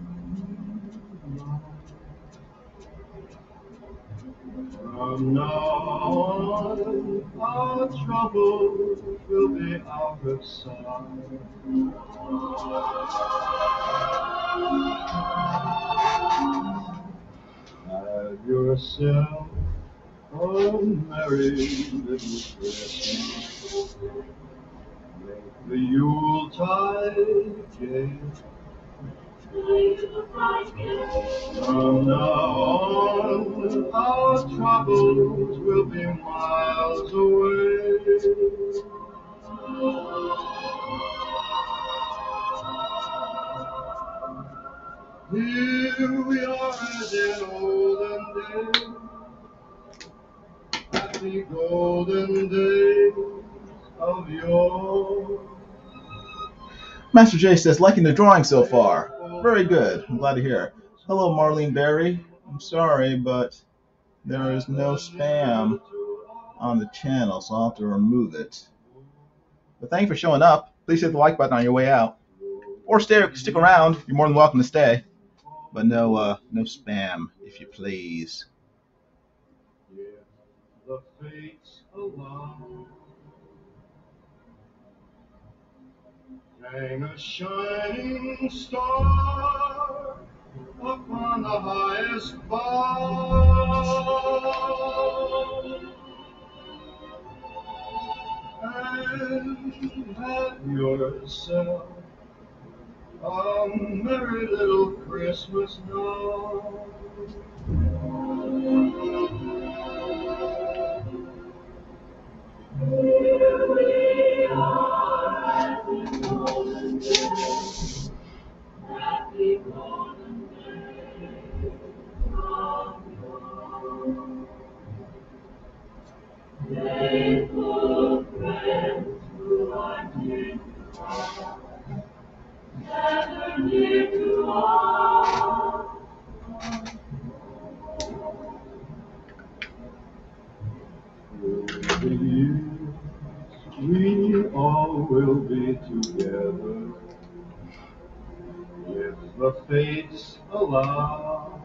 from now on, our troubles will be out of sight. Have yourself a merry little Christmas. Make the Yuletide gay. From now on, our troubles will be miles away. Here we are as in olden days, happy golden days of yore. Master J says, liking the drawing so far. Very good. I'm glad to hear. Hello, Marlene Berry. I'm sorry, but there is no spam on the channel, so I'll have to remove it. But thank you for showing up. Please hit the like button on your way out. Or stay, stick around. You're more than welcome to stay. But no, uh, no spam, if you please. Yeah, the fates allow. Hang a shining star upon the highest bough, and have yourself a merry little Christmas now. Here we are at the golden days, the years we all will be together, if the fates allow.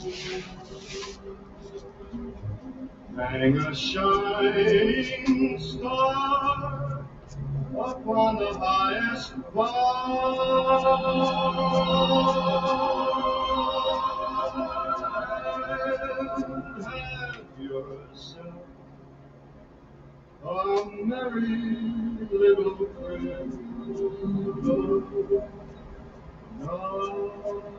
Hang a shining star upon the highest bough. Have yourself a merry little Christmas now.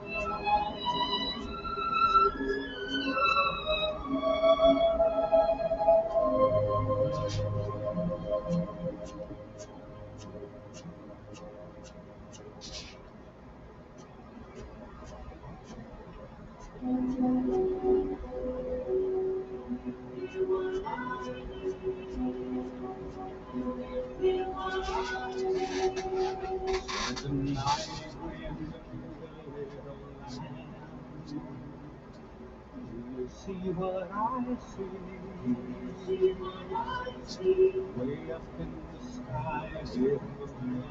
There's a night wind through the little land. Do you see what I see? Way up in the sky with the moon.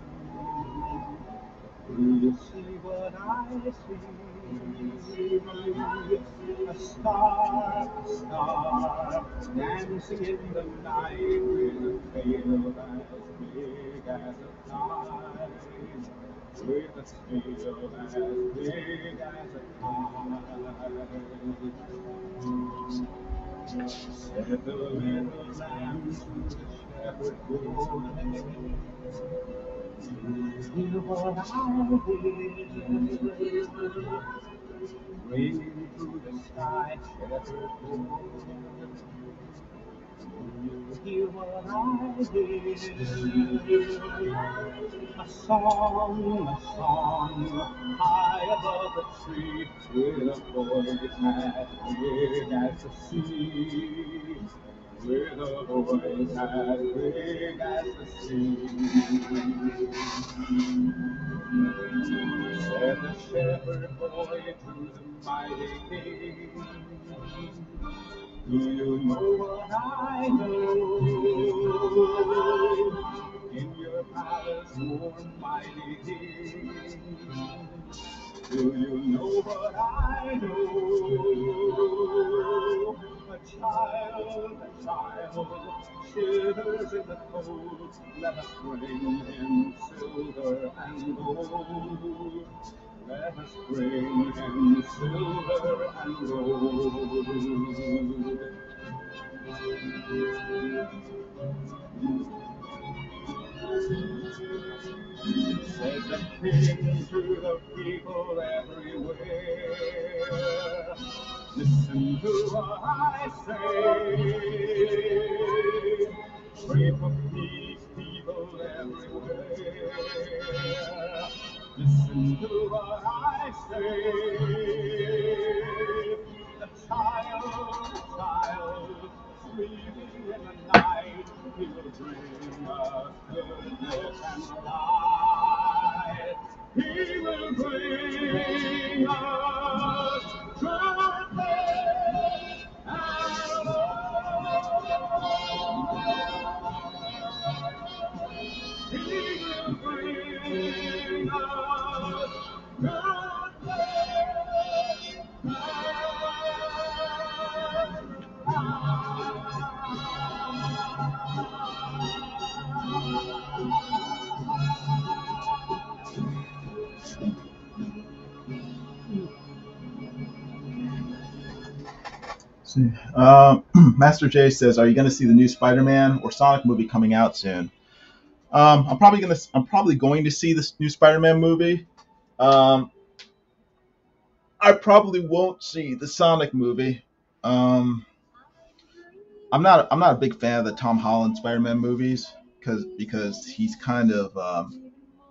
Do you see what I see? A star, a star, dancing in the night with a tail as big as a kite. With a tail as big as a kite. Said the little lamb to the shepherd boy, hear what I hear, ringing through the sky, shepherd boy. You hear what I hear, a song, a song, high above the tree, with a voice as big as the sea, with a voice as big as the sea. Said the shepherd boy to the mighty king, do you know what I know? In your palace, warm mighty king, do you know what I know? A child, a child, shivers in the cold. Let us bring him silver and gold. Let us bring him silver and gold. Said the king to the people everywhere, listen to what I say. Pray for peace, people everywhere. Listen to what I say. A child, a child, sleeping in the night, he will bring us goodness and light. He will bring us goodness and light. He will bring us goodness and See, uh, Master J says, "Are you going to see the new Spider-Man or Sonic movie coming out soon?" Um, I'm probably gonna. I'm probably going to see this new Spider-Man movie. Um, I probably won't see the Sonic movie. Um, I'm not. I'm not a big fan of the Tom Holland Spider-Man movies because because he's kind of um,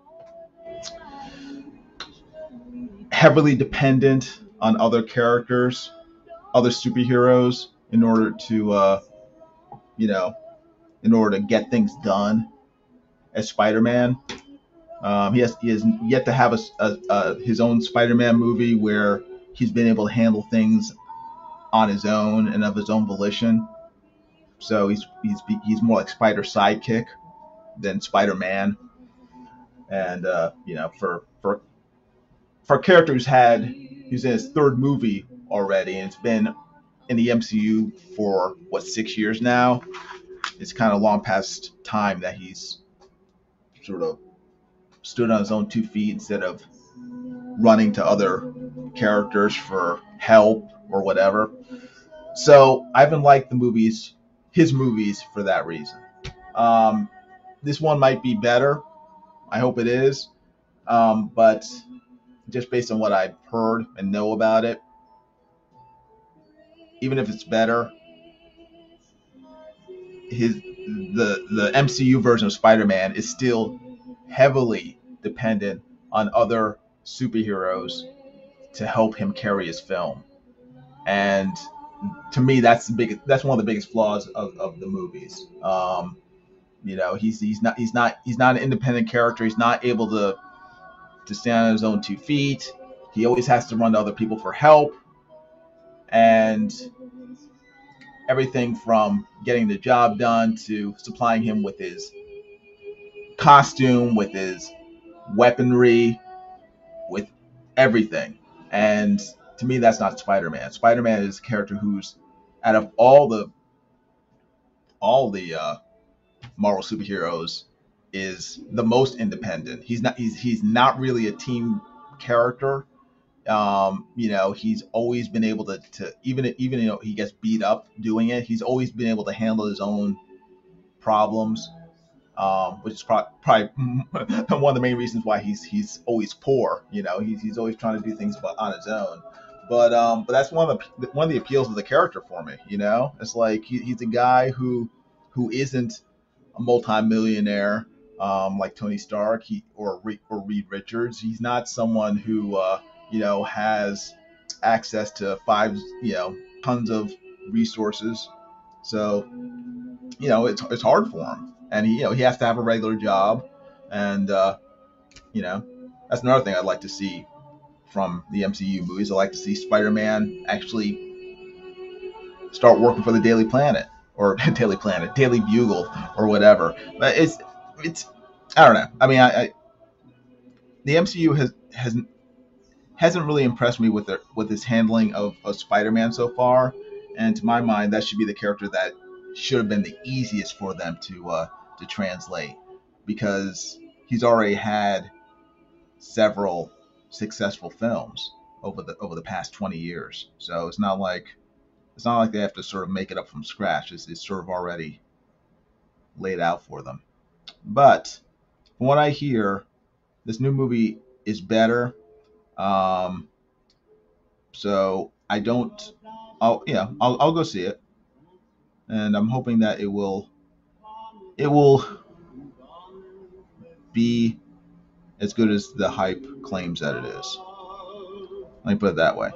heavily dependent on other characters, other superheroes, in order to uh, you know, in order to get things done as Spider-Man. Um, he has he has yet to have a, a, a his own Spider-Man movie where he's been able to handle things on his own and of his own volition. So he's he's he's more like Spider sidekick than Spider-Man. And uh, you know, for for for a character who's had who's in his third movie already, and it's been in the M C U for what six years now, it's kind of long past time that he's sort of stood on his own two feet instead of running to other characters for help or whatever. So I haven't liked the movies, his movies, for that reason. Um, this one might be better. I hope it is. Um, but just based on what I've heard and know about it, even if it's better, his the the M C U version of Spider-Man is still heavily dependent on other superheroes to help him carry his film. And to me, that's the biggest, that's one of the biggest flaws of, of the movies. Um, you know, he's he's not he's not he's not an independent character. He's not able to to stand on his own two feet. He always has to run to other people for help, and everything from getting the job done to supplying him with his costume, with his weaponry, with everything. And to me, that's not Spider-Man. Spider-Man is a character who's, out of all the all the uh, Marvel superheroes, is the most independent. He's not he's he's not really a team character. Um, you know, he's always been able to, to even even you know he gets beat up doing it. He's always been able to handle his own problems, um, which is pro- probably one of the main reasons why he's he's always poor. You know, he's he's always trying to do things on his own. But um, but that's one of the one of the appeals of the character for me. You know, it's like he, he's a guy who who isn't a multimillionaire um, like Tony Stark he, or or Reed Richards. He's not someone who uh, you know has access to five you know tons of resources. So you know it's it's hard for him, and he you know he has to have a regular job, and uh, you know that's another thing I'd like to see from the M C U movies. I like to see Spider-Man actually start working for the Daily Planet or Daily Planet, Daily Bugle or whatever. But it's it's I don't know. I mean, I, I the M C U has has hasn't really impressed me with their with its handling of, of Spider-Man so far, and to my mind, that should be the character that should have been the easiest for them to uh, to translate, because he's already had several successful films over the over the past twenty years. So it's not like it's not like they have to sort of make it up from scratch. It's, it's sort of already laid out for them. But from what I hear, this new movie is better. Um, so I don't. I'll yeah. I'll I'll go see it, and I'm hoping that it will it will be as good as the hype claims that it is. Let me put it that way.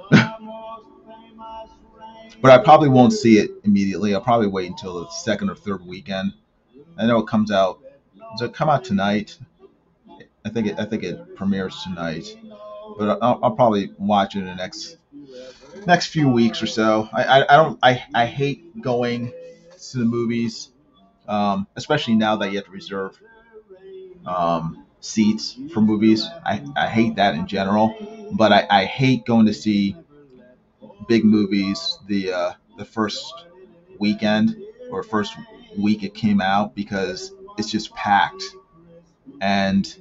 But I probably won't see it immediately. I'll probably wait until the second or third weekend. I know it comes out. Does it come out tonight? I think it. I think it premieres tonight. But I'll, I'll probably watch it in the next next few weeks or so. I, I, I don't. I, I hate going to the movies, um, especially now that you have to reserve um, seats for movies. I, I hate that in general. But I, I hate going to see big movies the uh, the first weekend or first week it came out, because it's just packed, and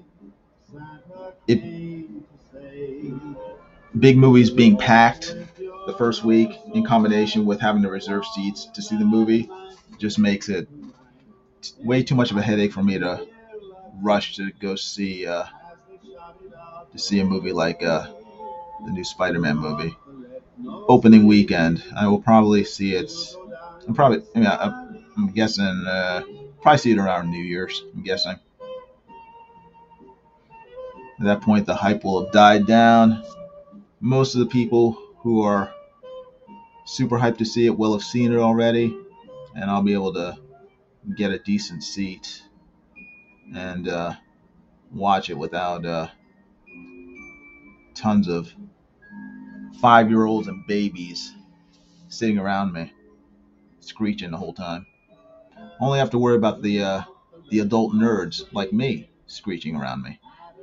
it big movies being packed the first week in combination with having to reserve seats to see the movie just makes it way too much of a headache for me to rush to go see uh, to see a movie like uh, the new Spider-Man movie. Opening weekend, I will probably see it. I'm probably, I mean, I'm guessing, uh, probably see it around New Year's. I'm guessing. At that point, the hype will have died down. Most of the people who are super hyped to see it will have seen it already, and I'll be able to get a decent seat and uh, watch it without uh, tons of five-year-olds and babies sitting around me, screeching the whole time. Only have to worry about the uh, the adult nerds like me screeching around me.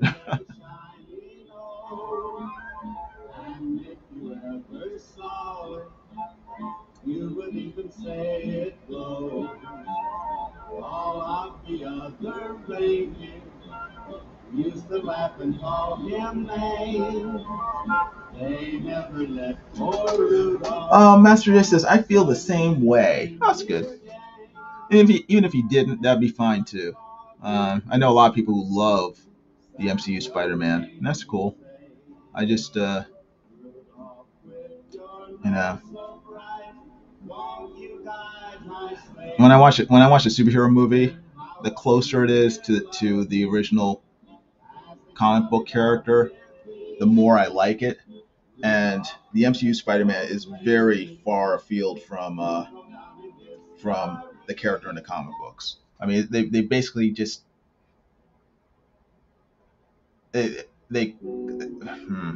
You would even say it glows. All of the other reindeer used to laugh and call him names. They never let poor Rudolph. Uh, Master J says, I feel the same way. That's good. And if he, even if he didn't, that'd be fine too. Um, I know a lot of people who love the M C U Spider-Man, and that's cool. I just, uh, you know, when I watch it, when I watch a superhero movie, the closer it is to to the original comic book character, the more I like it. And the M C U Spider-Man is very far afield from uh, from the character in the comic books. I mean, they they basically just they they hmm.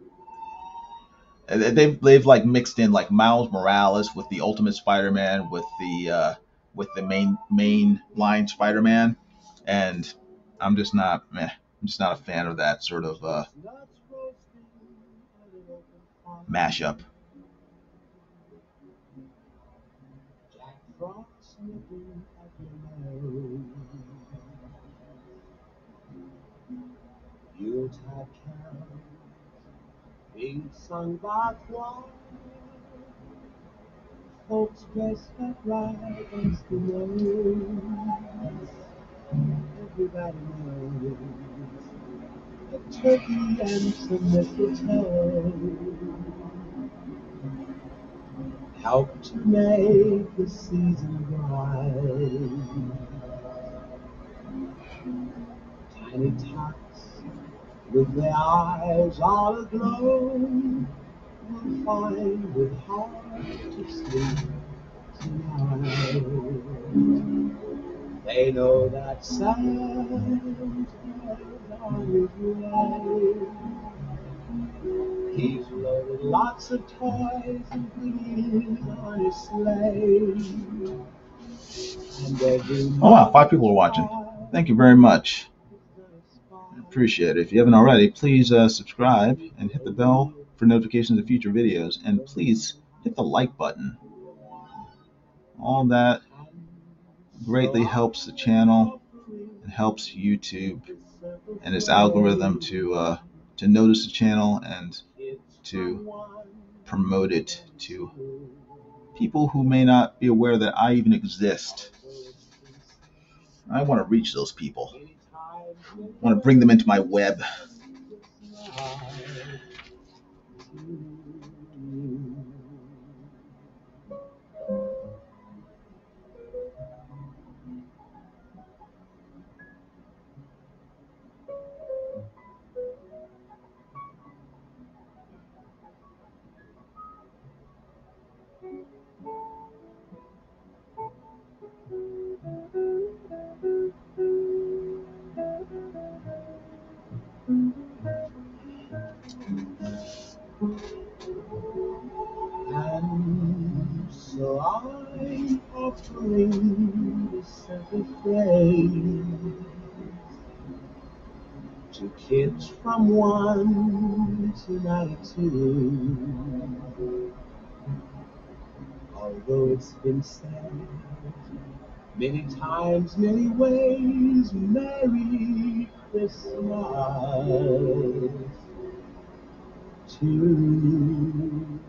they've they've like mixed in like Miles Morales with the Ultimate Spider-Man with the uh, with the main main line Spider-Man, and I'm just not meh, I'm just not a fan of that sort of uh, mashup. Yuletide carols being sung by choir, folks dressed up right as the rose. Everybody knows a turkey and some mistletoe help to make the season bright. Tiny tots with their eyes all aglow will find it hard to sleep tonight. They know that Santa's on his way. He's loaded lots of toys and goodies on his sleigh. And every Oh wow, five people are watching. Thank you very much. I appreciate it. If you haven't already, please uh, subscribe and hit the bell for notifications of future videos. And please hit the like button. All that greatly helps the channel and helps YouTube and its algorithm to uh, to notice the channel and to promote it to people who may not be aware that I even exist. I want to reach those people. I want to bring them into my web. And so I'm offering this simple phrase to kids from one to ninety-two. Although it's been said many times, many ways, Merry Christmas to you.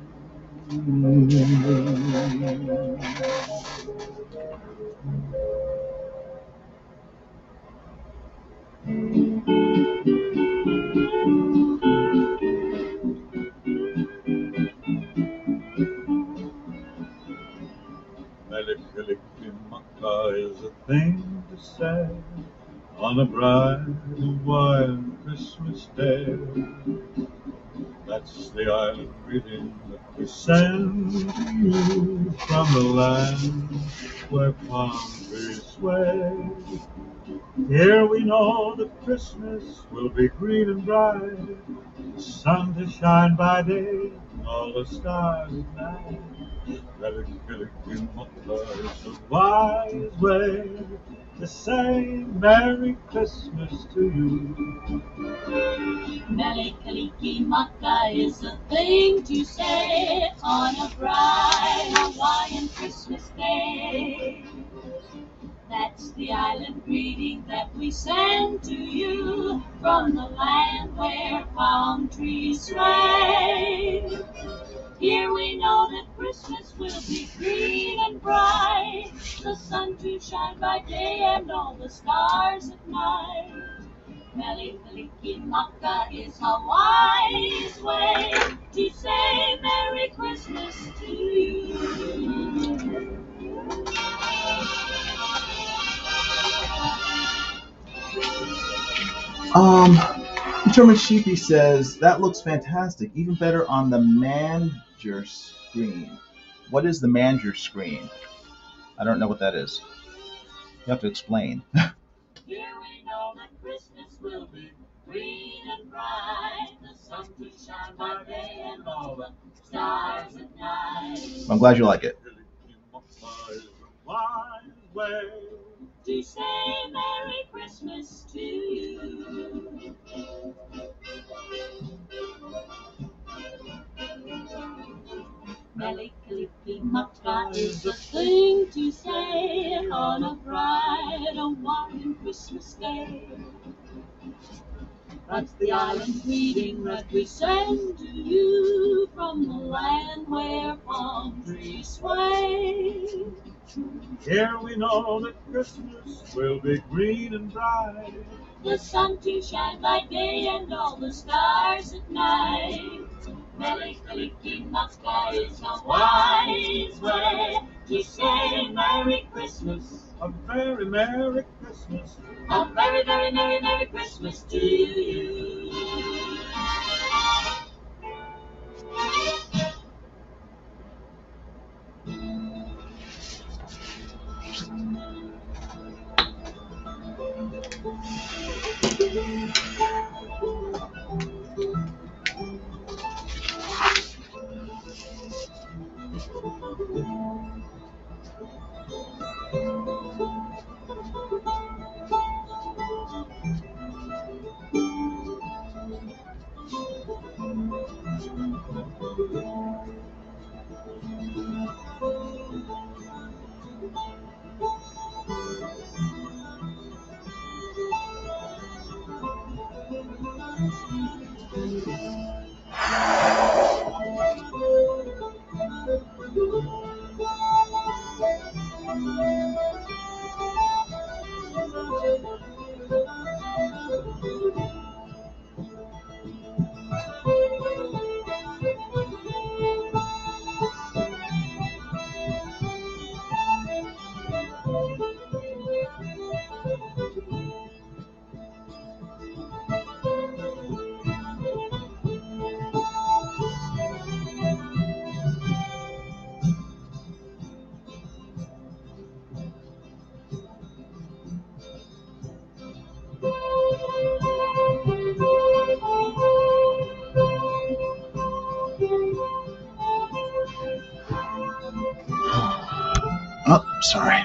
Melikilikimaka is a thing to say on a bright and wild Christmas day. That's the island greeting that we send to you from the land where palm trees sway. Here we know that Christmas will be green and bright, the sun to shine by day, and all the stars at night. Melikilikimaka is a wise way to say Merry Christmas to you. Melikilikimaka is a thing to say on a bright Hawaiian Christmas day. That's the island greeting that we send to you from the land where palm trees sway. Here we know that Christmas will be green and bright, the sun to shine by day and all the stars at night. Melikilikimaka is Hawaii's way to say Merry Christmas to you. Um, Determined Sheepy says, that looks fantastic, even better on the manger screen. What is the manger screen? I don't know what that is. You have to explain. Here we know that Christmas will be green and bright, the sun to shine by day and all the stars at night. I'm glad you like it. Melikilikimaka is a wise way To say Merry Christmas to you. Melikilikimaka is a thing to say on a bright Hawaiian Christmas day. That's the island greeting that we send to you from the land where palm trees sway. Here we know that Christmas will be green and bright, The sun to shine by day and all the stars at night. Melikilikimaka is a wise way to say Merry Christmas. a very Merry Christmas. A very, very, Merry, Merry Christmas to you. Oh, sorry.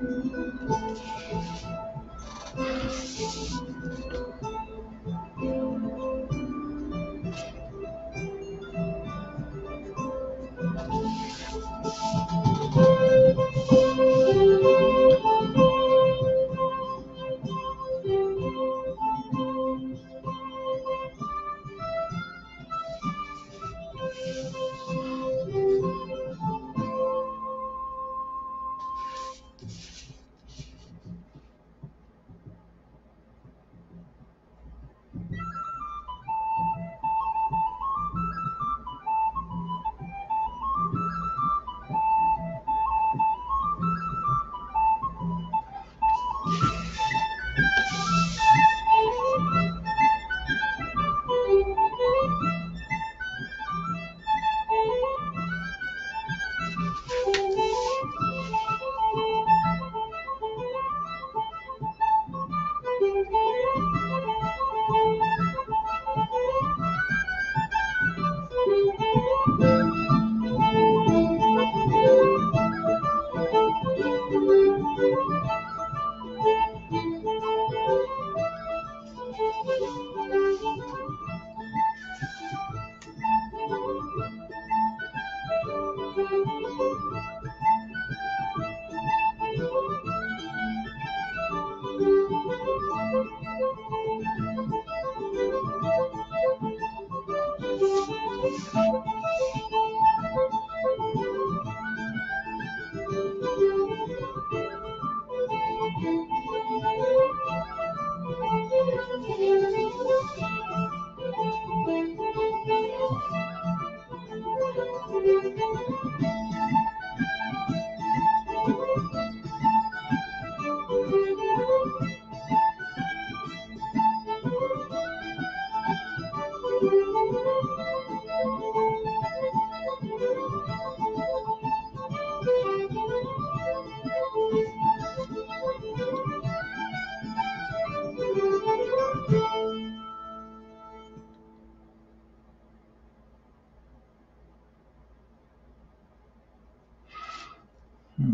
Hmm.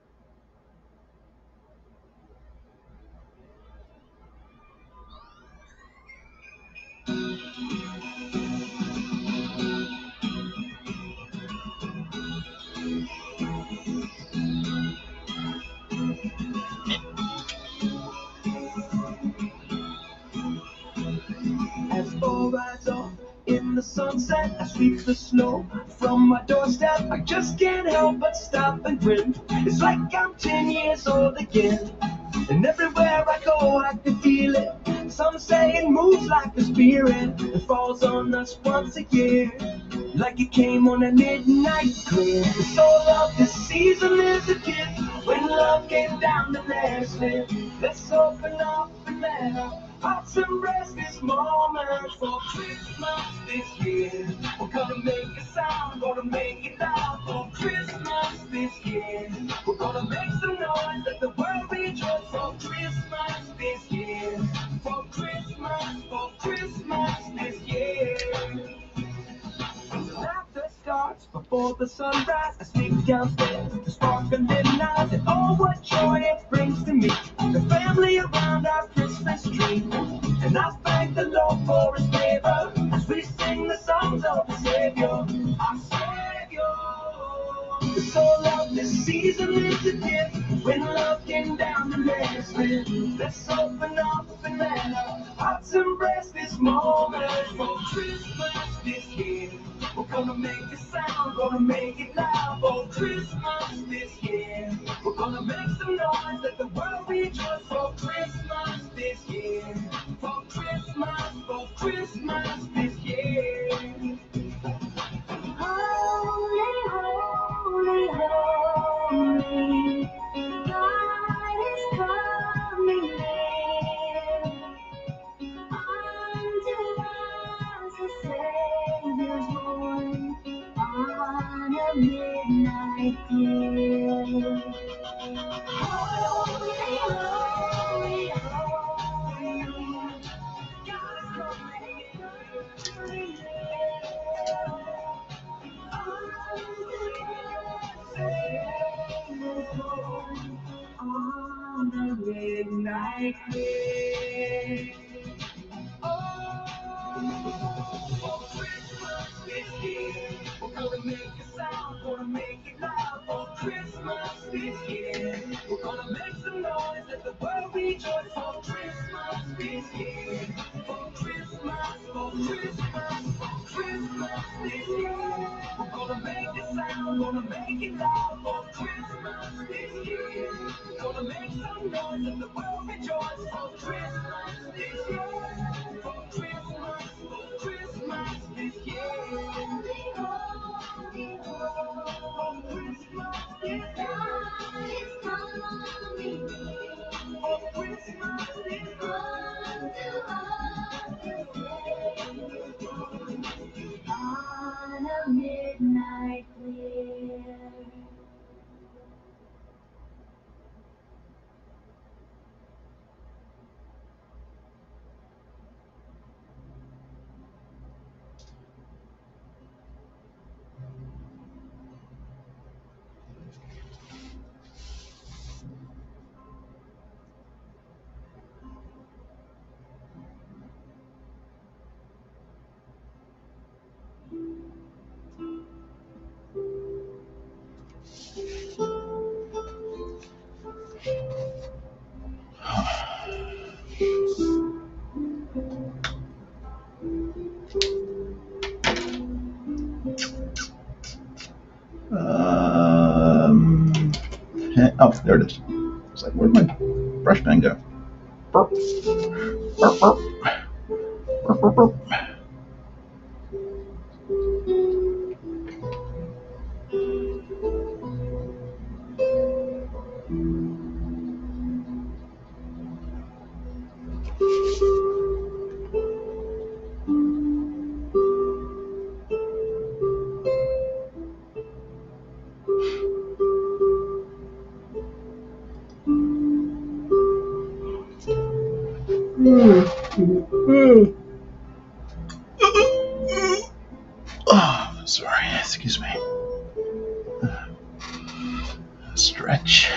As fall rides off in the sunset, I sweep the snow from my doorstep. I just can't help but stop and grin. It's like I'm ten years old again. And everywhere I go, I can feel it. Some say it moves like a spirit. It falls on us once a year, like it came on a midnight clear. The soul of this season is a gift. When love came down to Nashville, let's open up and let our hearts embrace this moment. For Christmas this year, we're gonna make a sound, gonna make it loud. For Christmas this year, we're gonna make some noise, let the world rejoice. For Christmas this year, for Christmas, for Christmas this year. Laughter starts before the sunrise. I sneak downstairs to sparkling eyes, and oh, what joy it brings to me. The family around our Christmas tree, and I thank the Lord for His favor as we sing the songs of the Savior, our Savior. The soul of this season is a gift. When love came down to Nashville, let's open up and let our hearts embrace this moment. For Christmas this year, we're gonna make a sound, gonna make it loud. For Christmas this year, we're gonna make some noise, let the world rejoice. For Christmas this year, for Christmas, for Christmas this year. Holy, holy, holy, God is coming near. Unto us a Savior's born on a midnight clear. Holy, midnight clear. Oh, Christmas is here. We're gonna make a sound, gonna make it loud. For Christmas is here. We're gonna make some noise, let the world rejoice. For Christmas is here. For Christmas, for Christmas, for Christmas is here. We're gonna make a sound, gonna make it loud. For Christmas is here. We're gonna make some noise, let the world rejoice. For Christmas is here. For Christmas, for Christmas is here. Behold, behold, for Christmas is God is coming near. For Christmas is unto us this day. On a midnight clear. Um, eh, oh, there it is. It's like, where'd my brush pen go? Burp. Burp, burp. Burp, burp, burp. Oh, sorry. Excuse me. Stretch.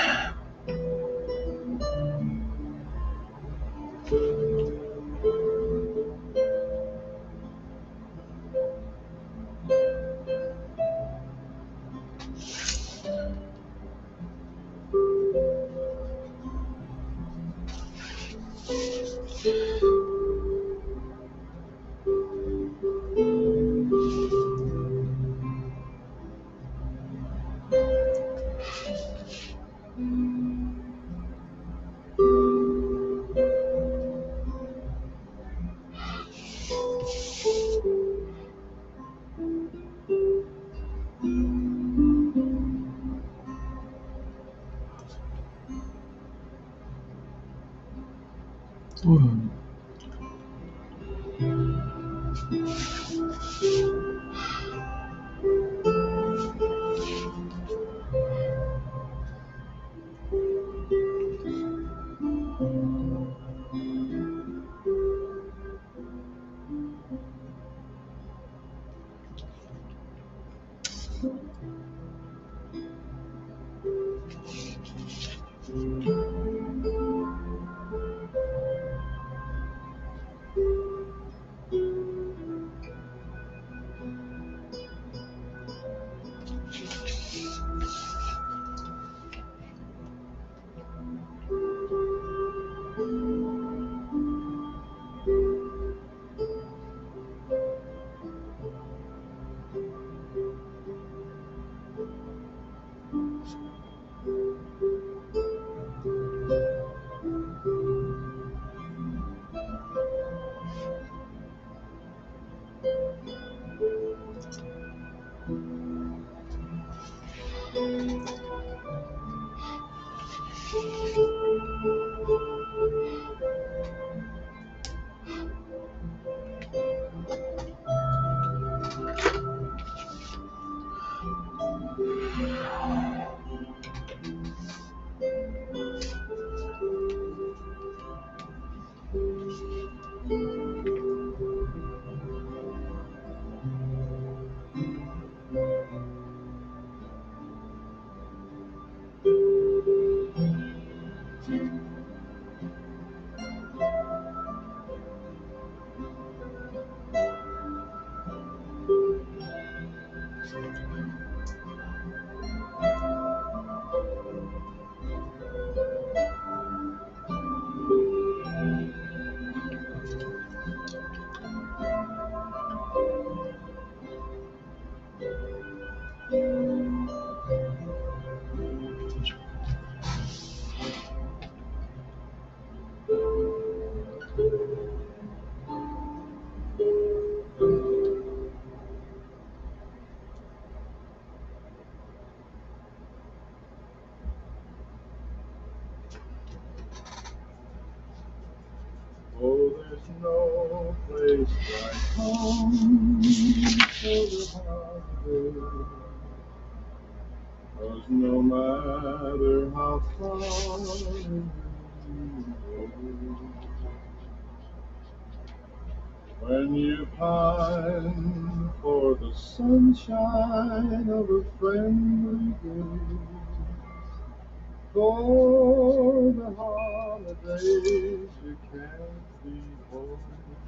Ooh. Oh, there's no place like home for the holidays. 'Cause no matter how far you go, when you pine for the sunshine of a friendly day, for the holidays you can't be home.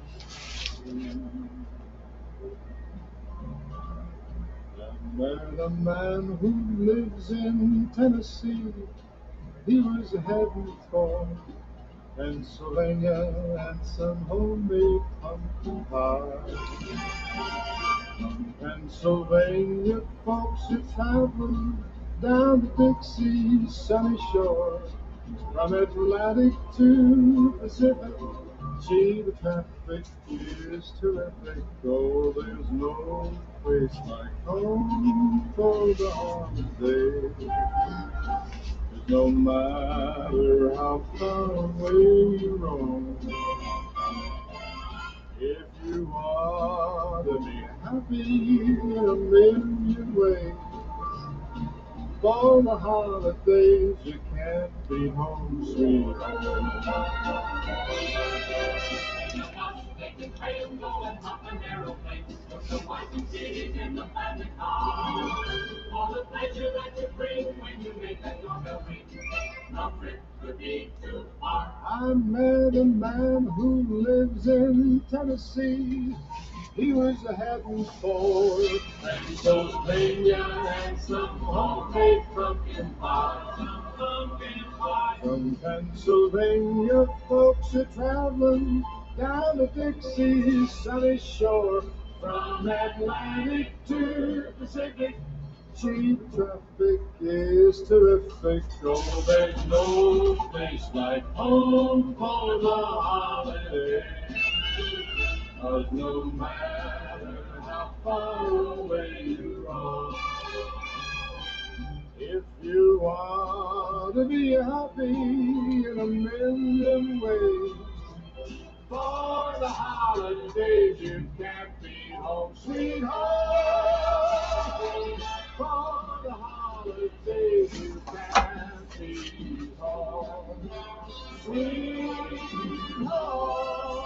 And there's a man who lives in Tennessee. He was heading for Pennsylvania and some homemade pumpkin pie. From Pennsylvania, folks are traveling down the Dixie sunny shore. From Atlantic to Pacific, gee, the traffic is terrific. Oh, there's no place like home for the holidays. No matter how far away you roam, if you want to be happy in a million ways, for the holidays you can't be home, sweet home. All the pleasure that you bring when you make that doorbell ring. No trip could be too far. I met a man who lives in Tennessee. He was heading for Pennsylvania and some homemade pumpkin pie. Some pumpkin pie. From Pennsylvania, folks are traveling down the Dixie sunny shore. From Atlantic to Pacific, gee, the traffic is terrific. Oh, there's no place like home for the holidays. 'Cause no matter how far away you roam, if you want to be happy in a million ways, for the holidays you can't be home, sweet home. For the holidays you can't be home, sweet home.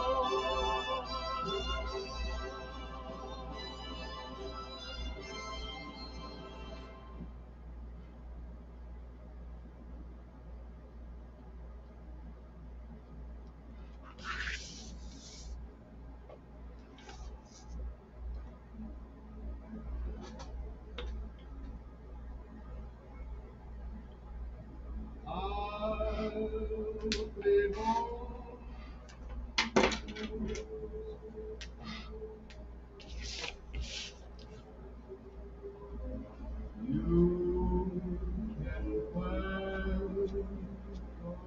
I'll be home. You can plan for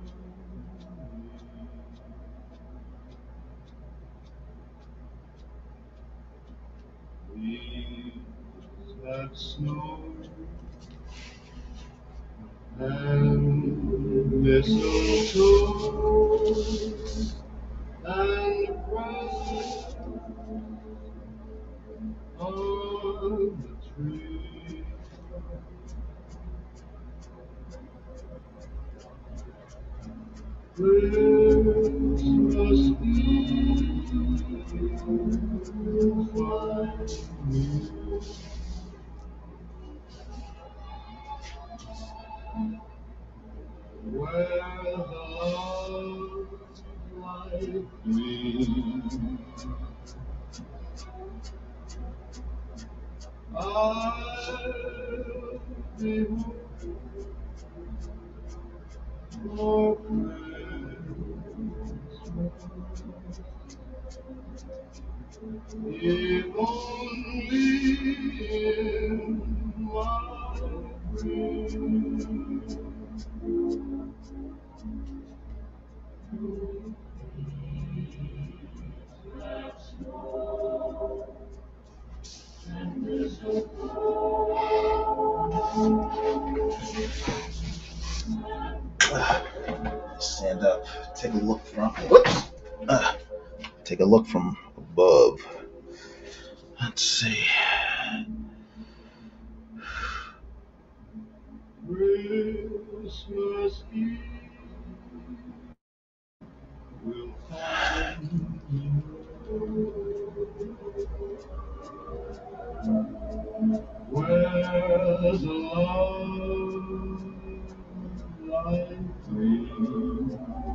me. Leaves that snow and mistletoe and presents on the tree. Christmas Eve will find me where the love light gleams. I'll be home for Christmas, if only in my dreams. Stand up, take a look from. Whoops! Uh, take a look from above. Let's see. Christmas Eve will find you where the love light gleams.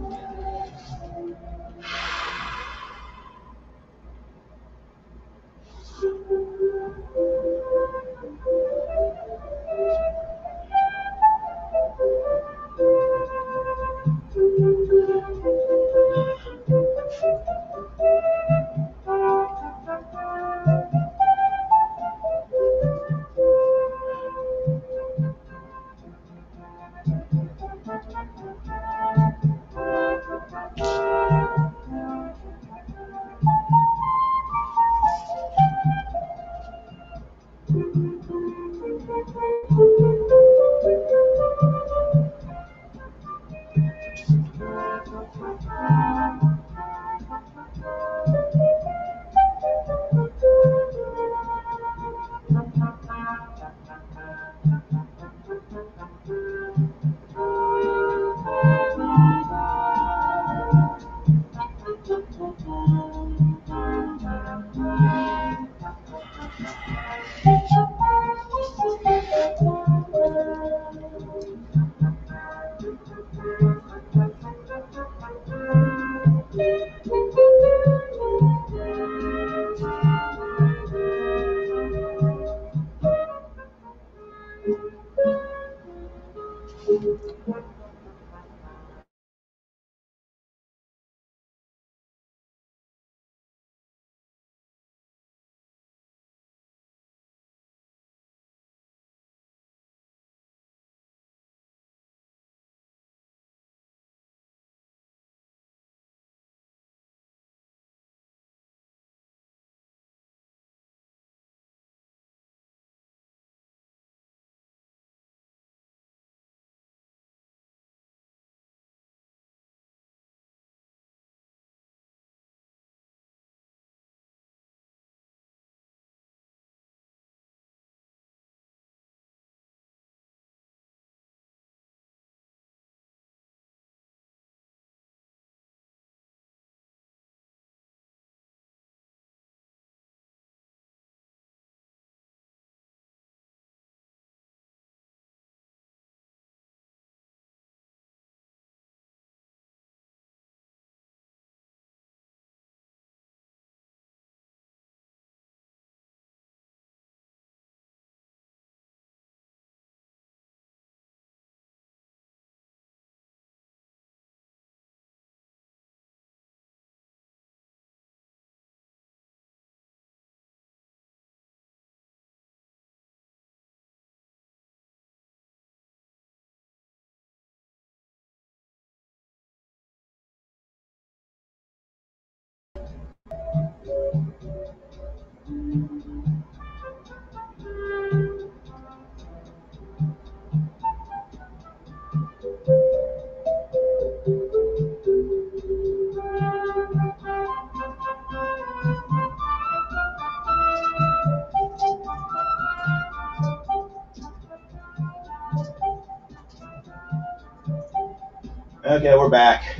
Okay, we're back.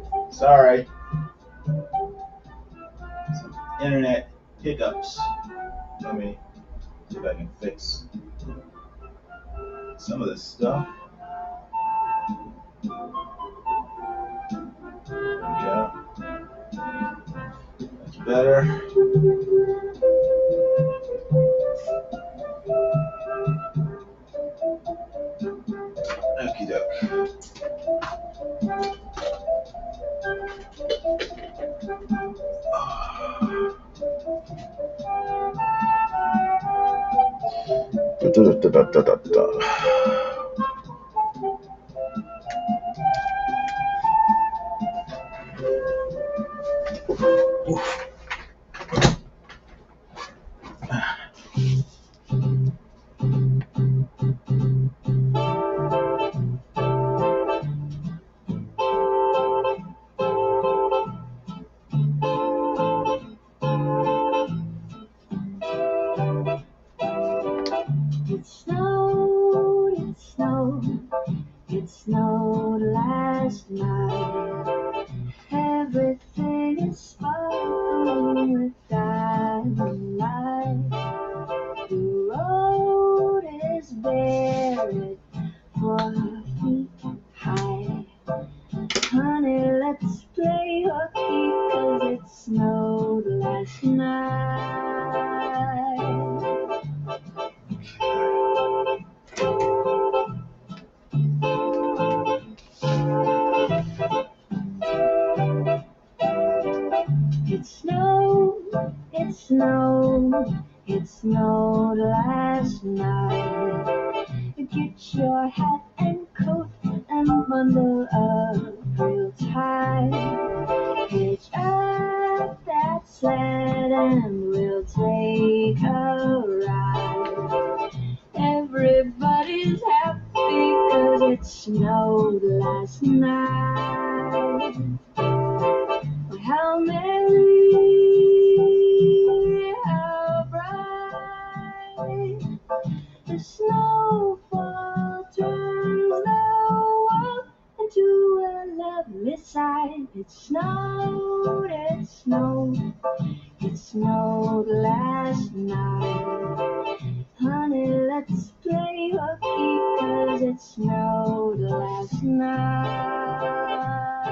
Sorry. Some internet hiccups. Let me see if I can fix some of this stuff. Yeah. That's better. Okie doke. Da, da, da, da, da, da. snowed last night. Everything is sparkling with diamond light. The road is buried four feet high. Honey, let's play hooky 'cause it snowed last night. It snowed, it snowed, it snowed last night. Get your hat and coat and bundle up real tight. Hitch up that sled and we'll take a ride. Everybody's happy 'cause it snowed last night. How merry, how bright, the snowfall turns the world into a lovely sight. It snowed, it snowed, it snowed last night. Honey, let's play hooky 'cause it snowed last night.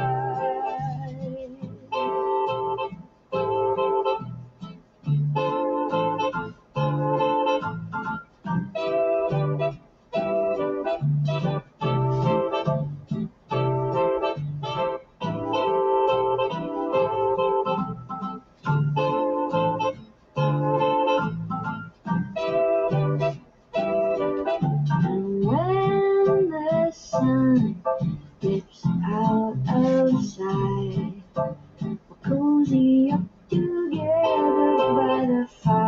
And when the sun dips out of sight, we're cozy up together by the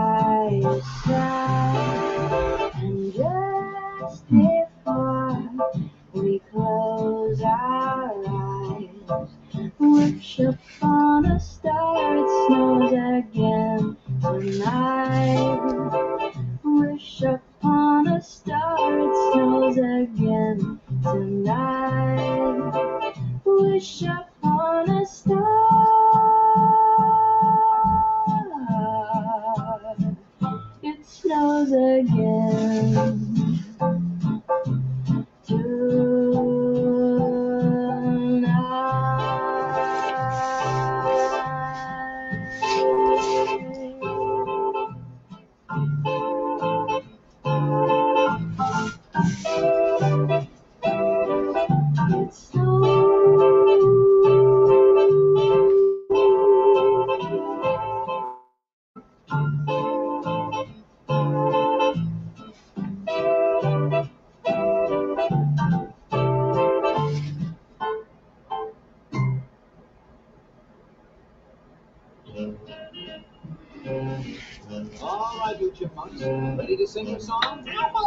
fireside. And just before we close our eyes, wish upon a star it snows again tonight. Wish upon a star it snows again tonight. Wish upon a star it snows again tonight. It All right, you chipmunks, ready to sing your song?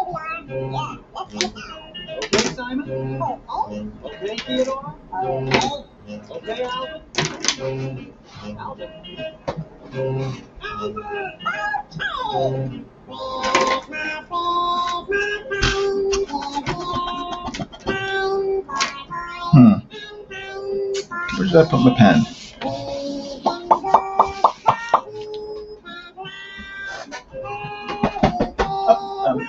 Okay, Simon? Okay, Theodore? Okay, Alvin? Alvin? Hmm. Where did I put my pen? Oh, um.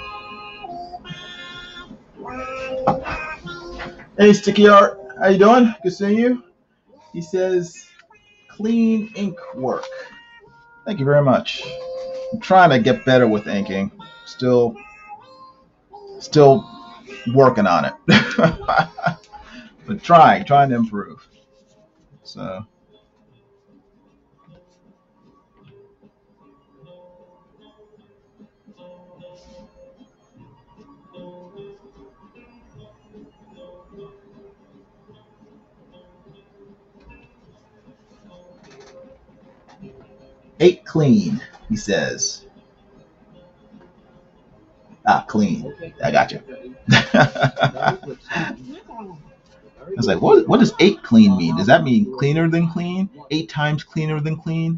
Hey, Sticky Art, how you doing? Good seeing you. He says, clean ink work. Thank you very much. I'm trying to get better with inking. Still, still working on it. But trying, trying to improve. So. Eight clean, he says. Ah, clean. I got you. I was like, what, what does eight clean mean? Does that mean cleaner than clean? Eight times cleaner than clean?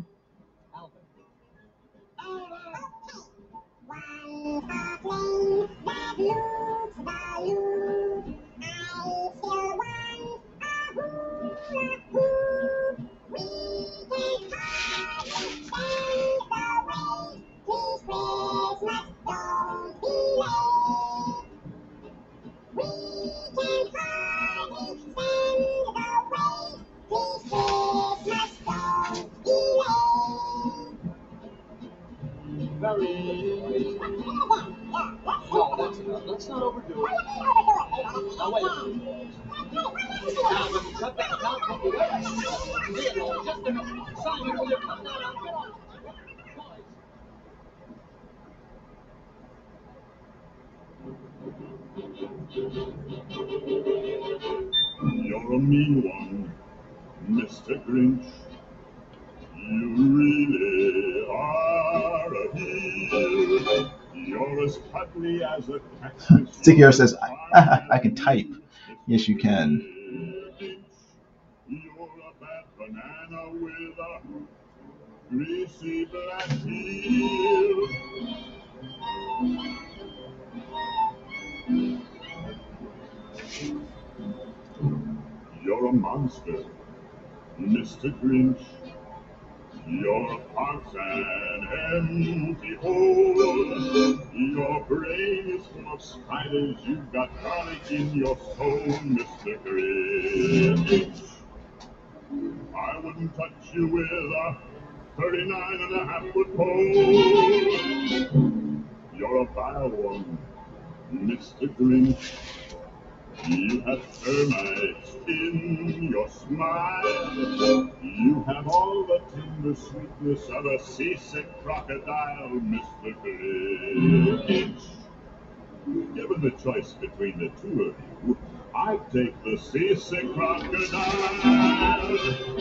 overdo it. Now wait. Now when you cut that top from the way, zero, just enough. Simon, will you cut that out? Get on. You're a mean one, Mister Grinch. You really are a heel. You're as cuddly as a cactus. Sticky says, I, I can type. Yes, you can. You're a bad banana with a greasy black heel. You're a monster, Mister Grinch. Your heart's an empty hole. Your brain is full of spiders. You've got garlic in your soul, Mister Grinch. I wouldn't touch you with a thirty-nine and a half foot pole. You're a vile one, Mister Grinch. You have termites in your smile. You have all the tender sweetness of a seasick crocodile, Mister Grinch. Given the choice between the two of you, I'd take the seasick crocodile.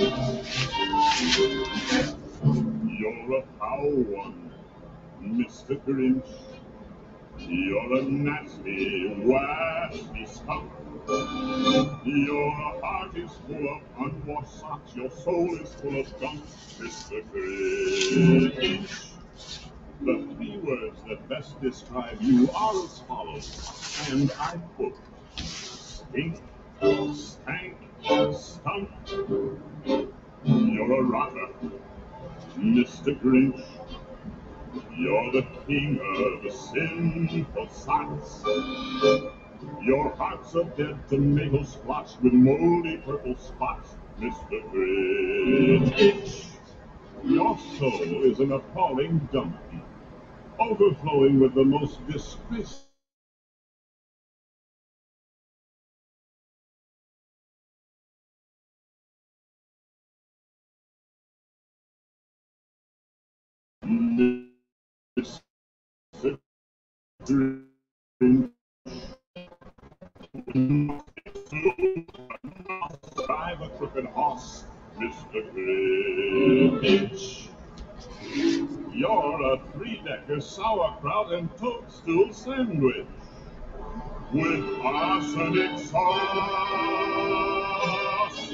You're a foul one, Mister Grinch. You're a nasty, washy skunk. Your heart is full of unwashed socks. Your soul is full of gunk, Mister Grinch. The three words that best describe you are as follows, and I quote: stink, stank, stunk. You're a rotter, Mister Grinch. You're the king of sinful socks. Your heart's a dead tomato splotched with moldy purple spots, Mister Grinch. Your soul is an appalling dump heap, overflowing with the most disgraceful. Mister Grinch. Drive a crooked horse, Mister Grinch. You're a three-decker sauerkraut and toadstool sandwich with arsenic sauce.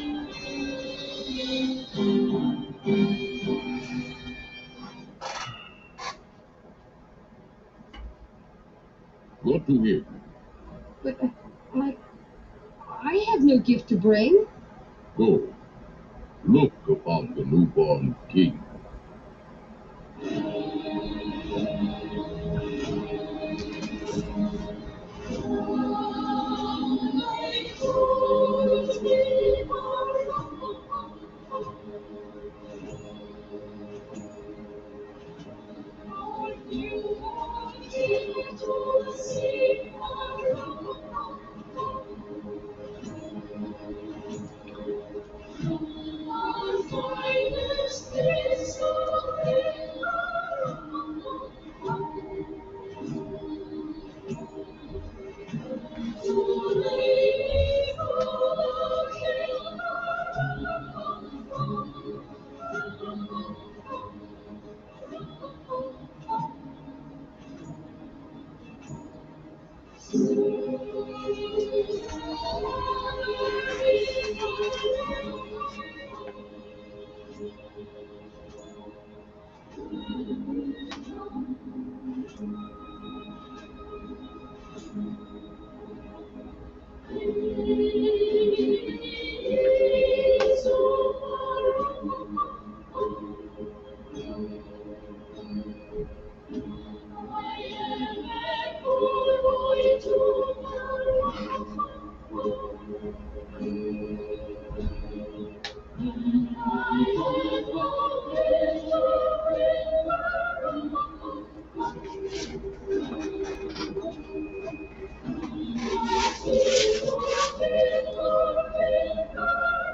Go to him. But I, I have no gift to bring. Go. Look upon the newborn king.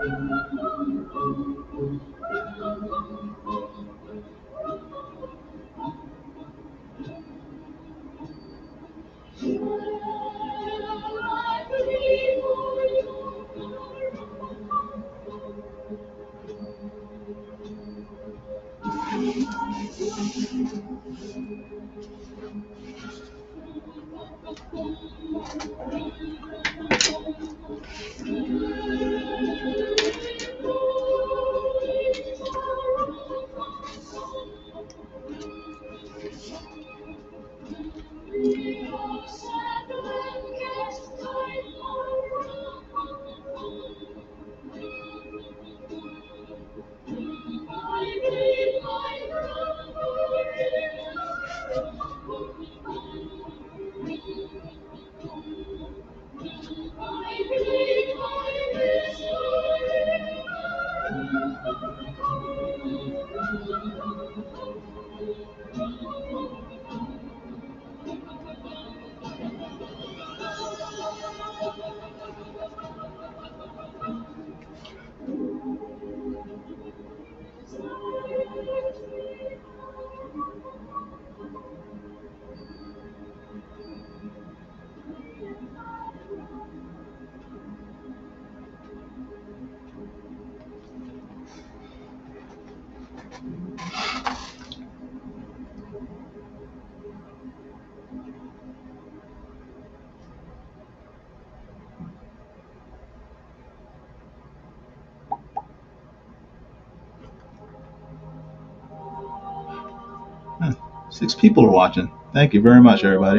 Six people are watching. Thank you very much, everybody.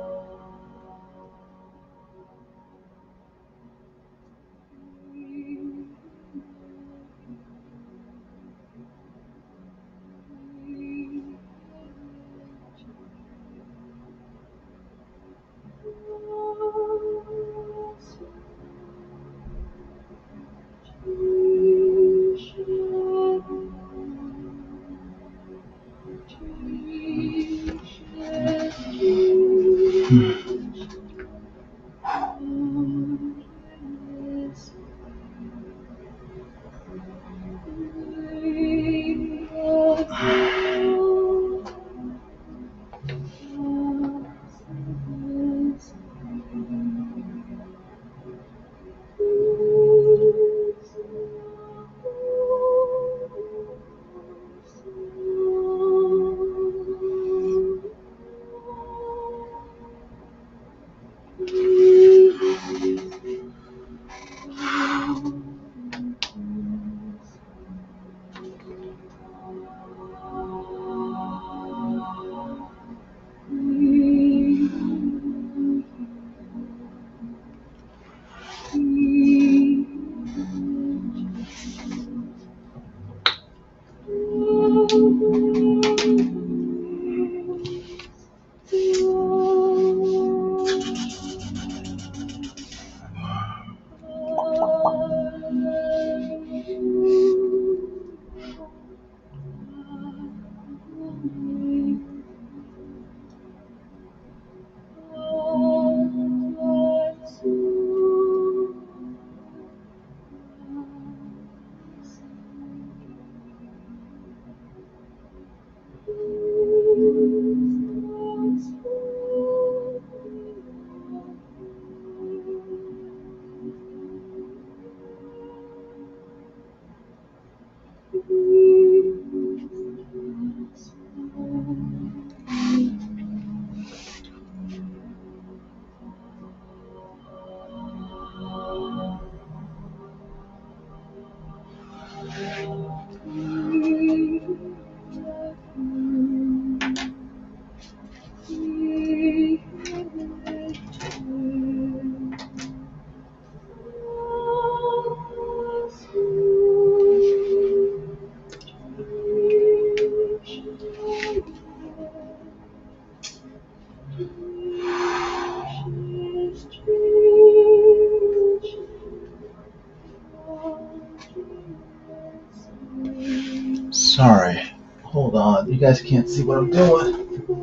Sorry. Hold on. You guys can't see what I'm doing.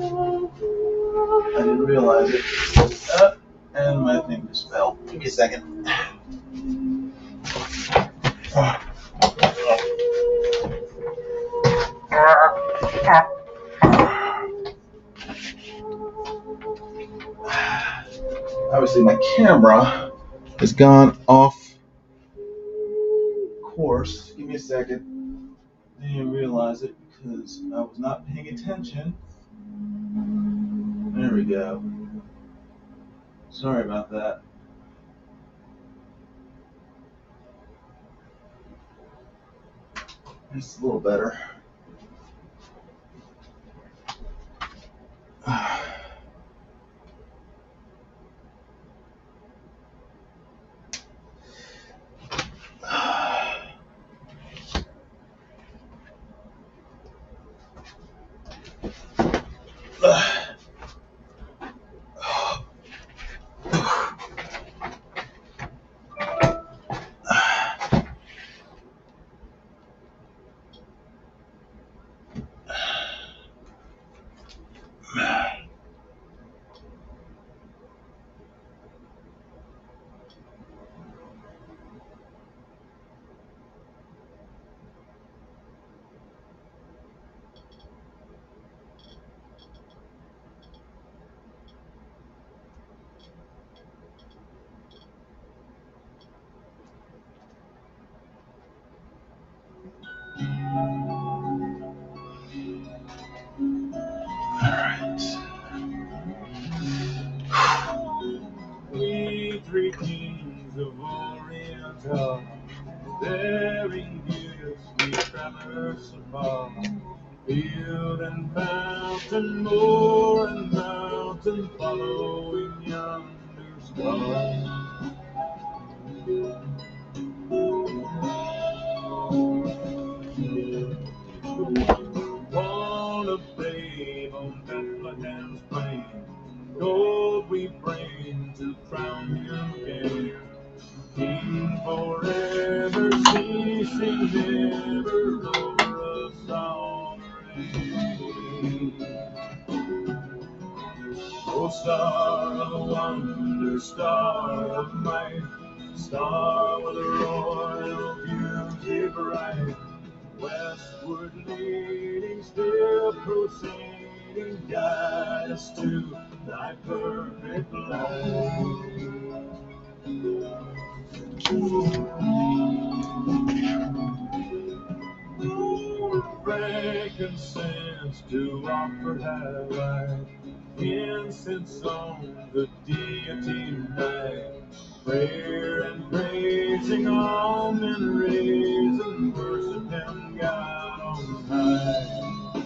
I didn't realize it. Uh, and my thing just fell. Give me a second. Obviously, my camera has gone off course. Give me a second. I didn't even realize it because I was not paying attention. There we go. Sorry about that. It's a little better. We three kings of Orient, bearing gifts we traverse afar, field and fountain, moor and mountain, following yonder star. Born a babe on Bethlehem's plain, gold we bring to crown him king. King forever, ceasing never, over us all reign. O star of wonder, star of might, star with a royal beauty bright, westward leading, still proceeding, guide us to thy perfect light. Frankincense to offer have I, incense on the deity night, prayer and praising on and raising, worship him God on high.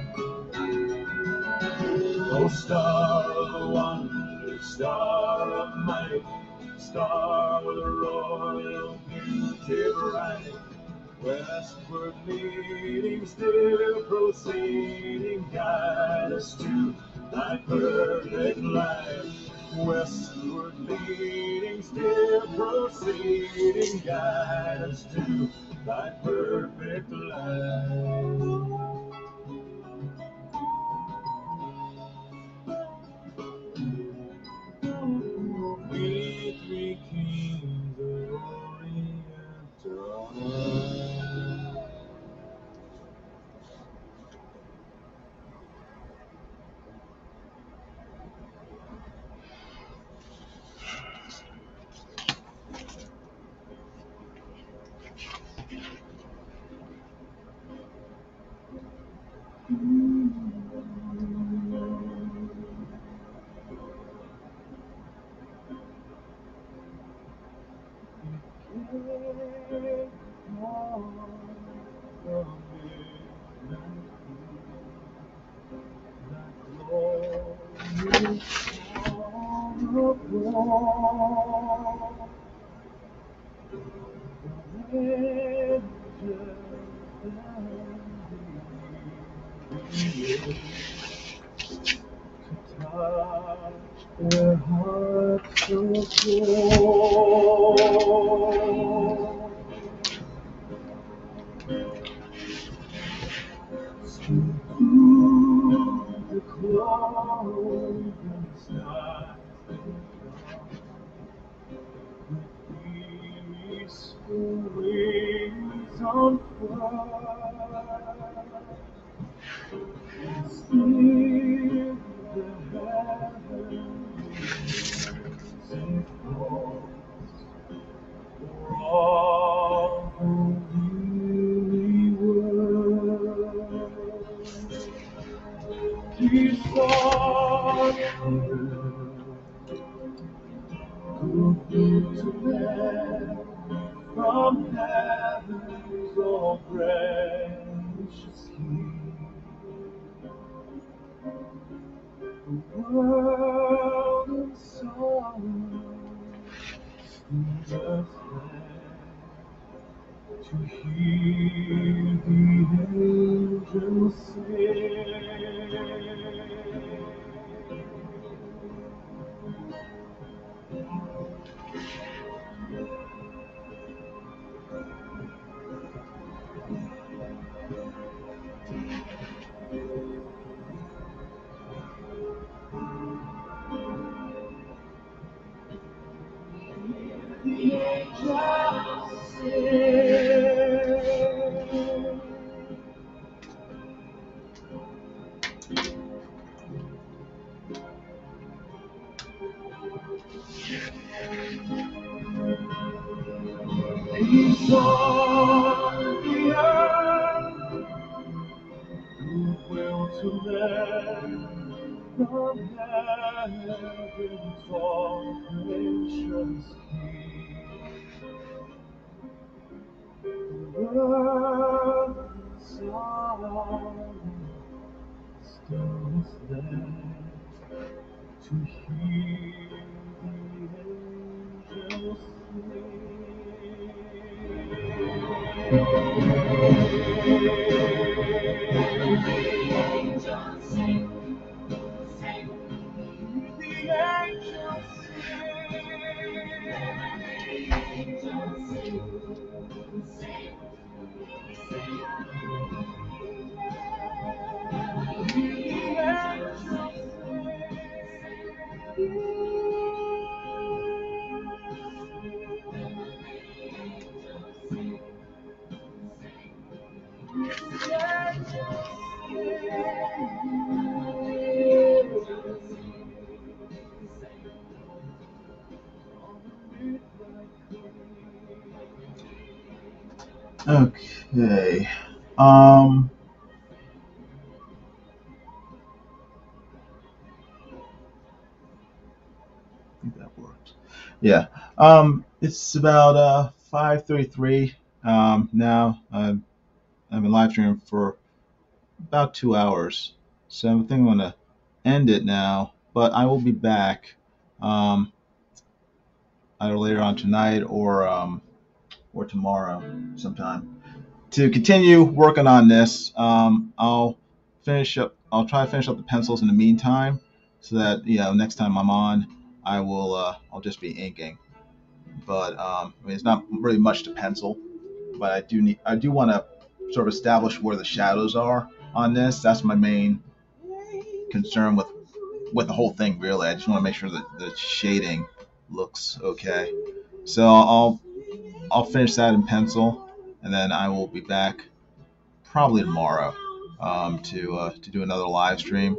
O star of wonder, star of might, star with a royal beauty bright, westward leading, still proceeding, guide us to thy perfect light. Westward leading, still proceeding, guide us to thy perfect light. We three kings of Orient. Their hearts so cold, the clouds and skies, with peaceful wind. don't cry. See the heavens and falls for all the weary world. Peace on earth, good to man, from heaven's all gracious King. The world of sorrow still to hear the angels the angels sing. Peace on the earth, goodwill to men, from heaven's all gracious King. The world of sorrow still is there to hear the angels sing. The angels sing. Okay. Um. I think that worked. Yeah. Um. It's about uh five thirty-three. Um. Now I've I've been live streaming for about two hours, so I think I'm gonna end it now. But I will be back. Um. Either later on tonight or um or tomorrow sometime to continue working on this. Um, I'll finish up. I'll try to finish up the pencils in the meantime, so that you know next time I'm on, I will. Uh, I'll just be inking. But um, I mean, it's not really much to pencil, but I do need. I do want to sort of establish where the shadows are on this. That's my main concern with with the whole thing. Really, I just want to make sure that the shading looks okay. So I'll I'll finish that in pencil, and then I will be back probably tomorrow um, to uh, to do another live stream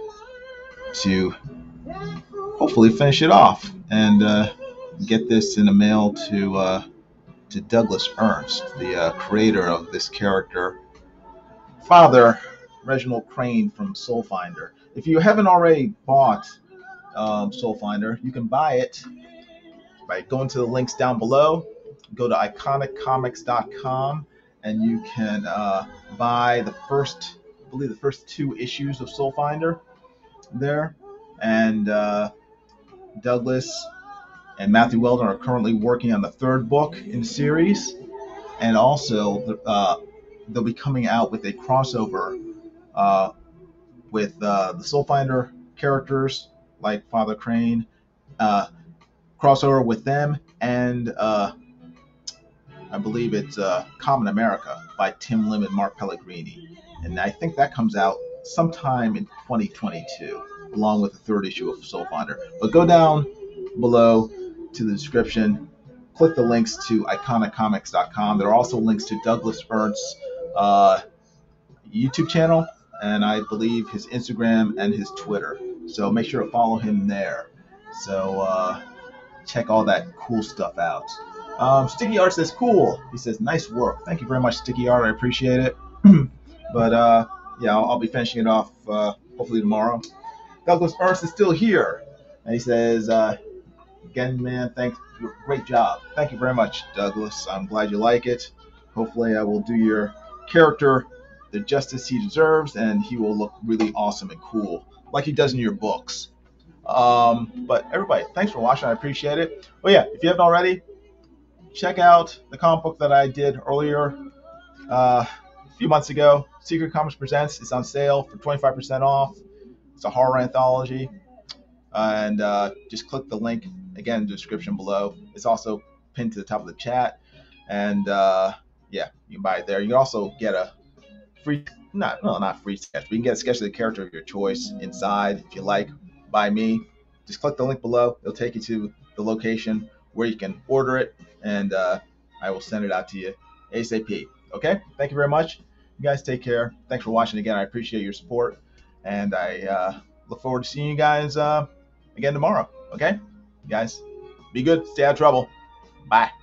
to hopefully finish it off and uh, get this in the mail to uh, to Douglas Ernst, the uh, creator of this character, Father Reginald Crane from Soul Finder. If you haven't already bought um, Soul Finder, you can buy it by going to the links down below. Go to iconic comics dot com and you can uh, buy the first, I believe the first two issues of Soul Finder there. And uh, Douglas and Matthew Weldon are currently working on the third book in the series. And also, uh, they'll be coming out with a crossover uh, with uh, the Soul Finder characters like Father Crane, uh, crossover with them, and uh, I believe it's uh, Common America by Tim Lim and Mark Pellegrini. And I think that comes out sometime in twenty twenty-two, along with the third issue of Soul Finder. But go down below to the description click the links to iconic comics dot com. There are also links to Douglas Ernst's uh, YouTube channel, and I believe his Instagram and his Twitter. So make sure to follow him there. So uh, check all that cool stuff out. Um, Sticky Art says, cool. He says, nice work. Thank you very much, Sticky Art. I appreciate it. But uh, yeah, I'll, I'll be finishing it off uh, hopefully tomorrow. Douglas Ernst is still here. And he says, uh, again, man, thanks. Great job. Thank you very much, Douglas. I'm glad you like it. Hopefully I will do your character the justice he deserves, and he will look really awesome and cool, like he does in your books. Um, but everybody, thanks for watching. I appreciate it. Oh yeah, if you haven't already, check out the comic book that I did earlier uh, a few months ago. Secret Comics Presents. It's on sale for twenty-five percent off. It's a horror anthology. And uh, just click the link, again, in the description below. It's also pinned to the top of the chat. And uh, yeah, you can buy it there. You can also get a free, not, no, not free sketch, but you can get a sketch of the character of your choice inside, if you like, by me. Just click the link below. It'll take you to the location where you can order it, and uh, I will send it out to you ASAP. Okay? Thank you very much. You guys take care. Thanks for watching again. I appreciate your support, and I uh, look forward to seeing you guys uh, again tomorrow. Okay? You guys, be good. Stay out of trouble. Bye.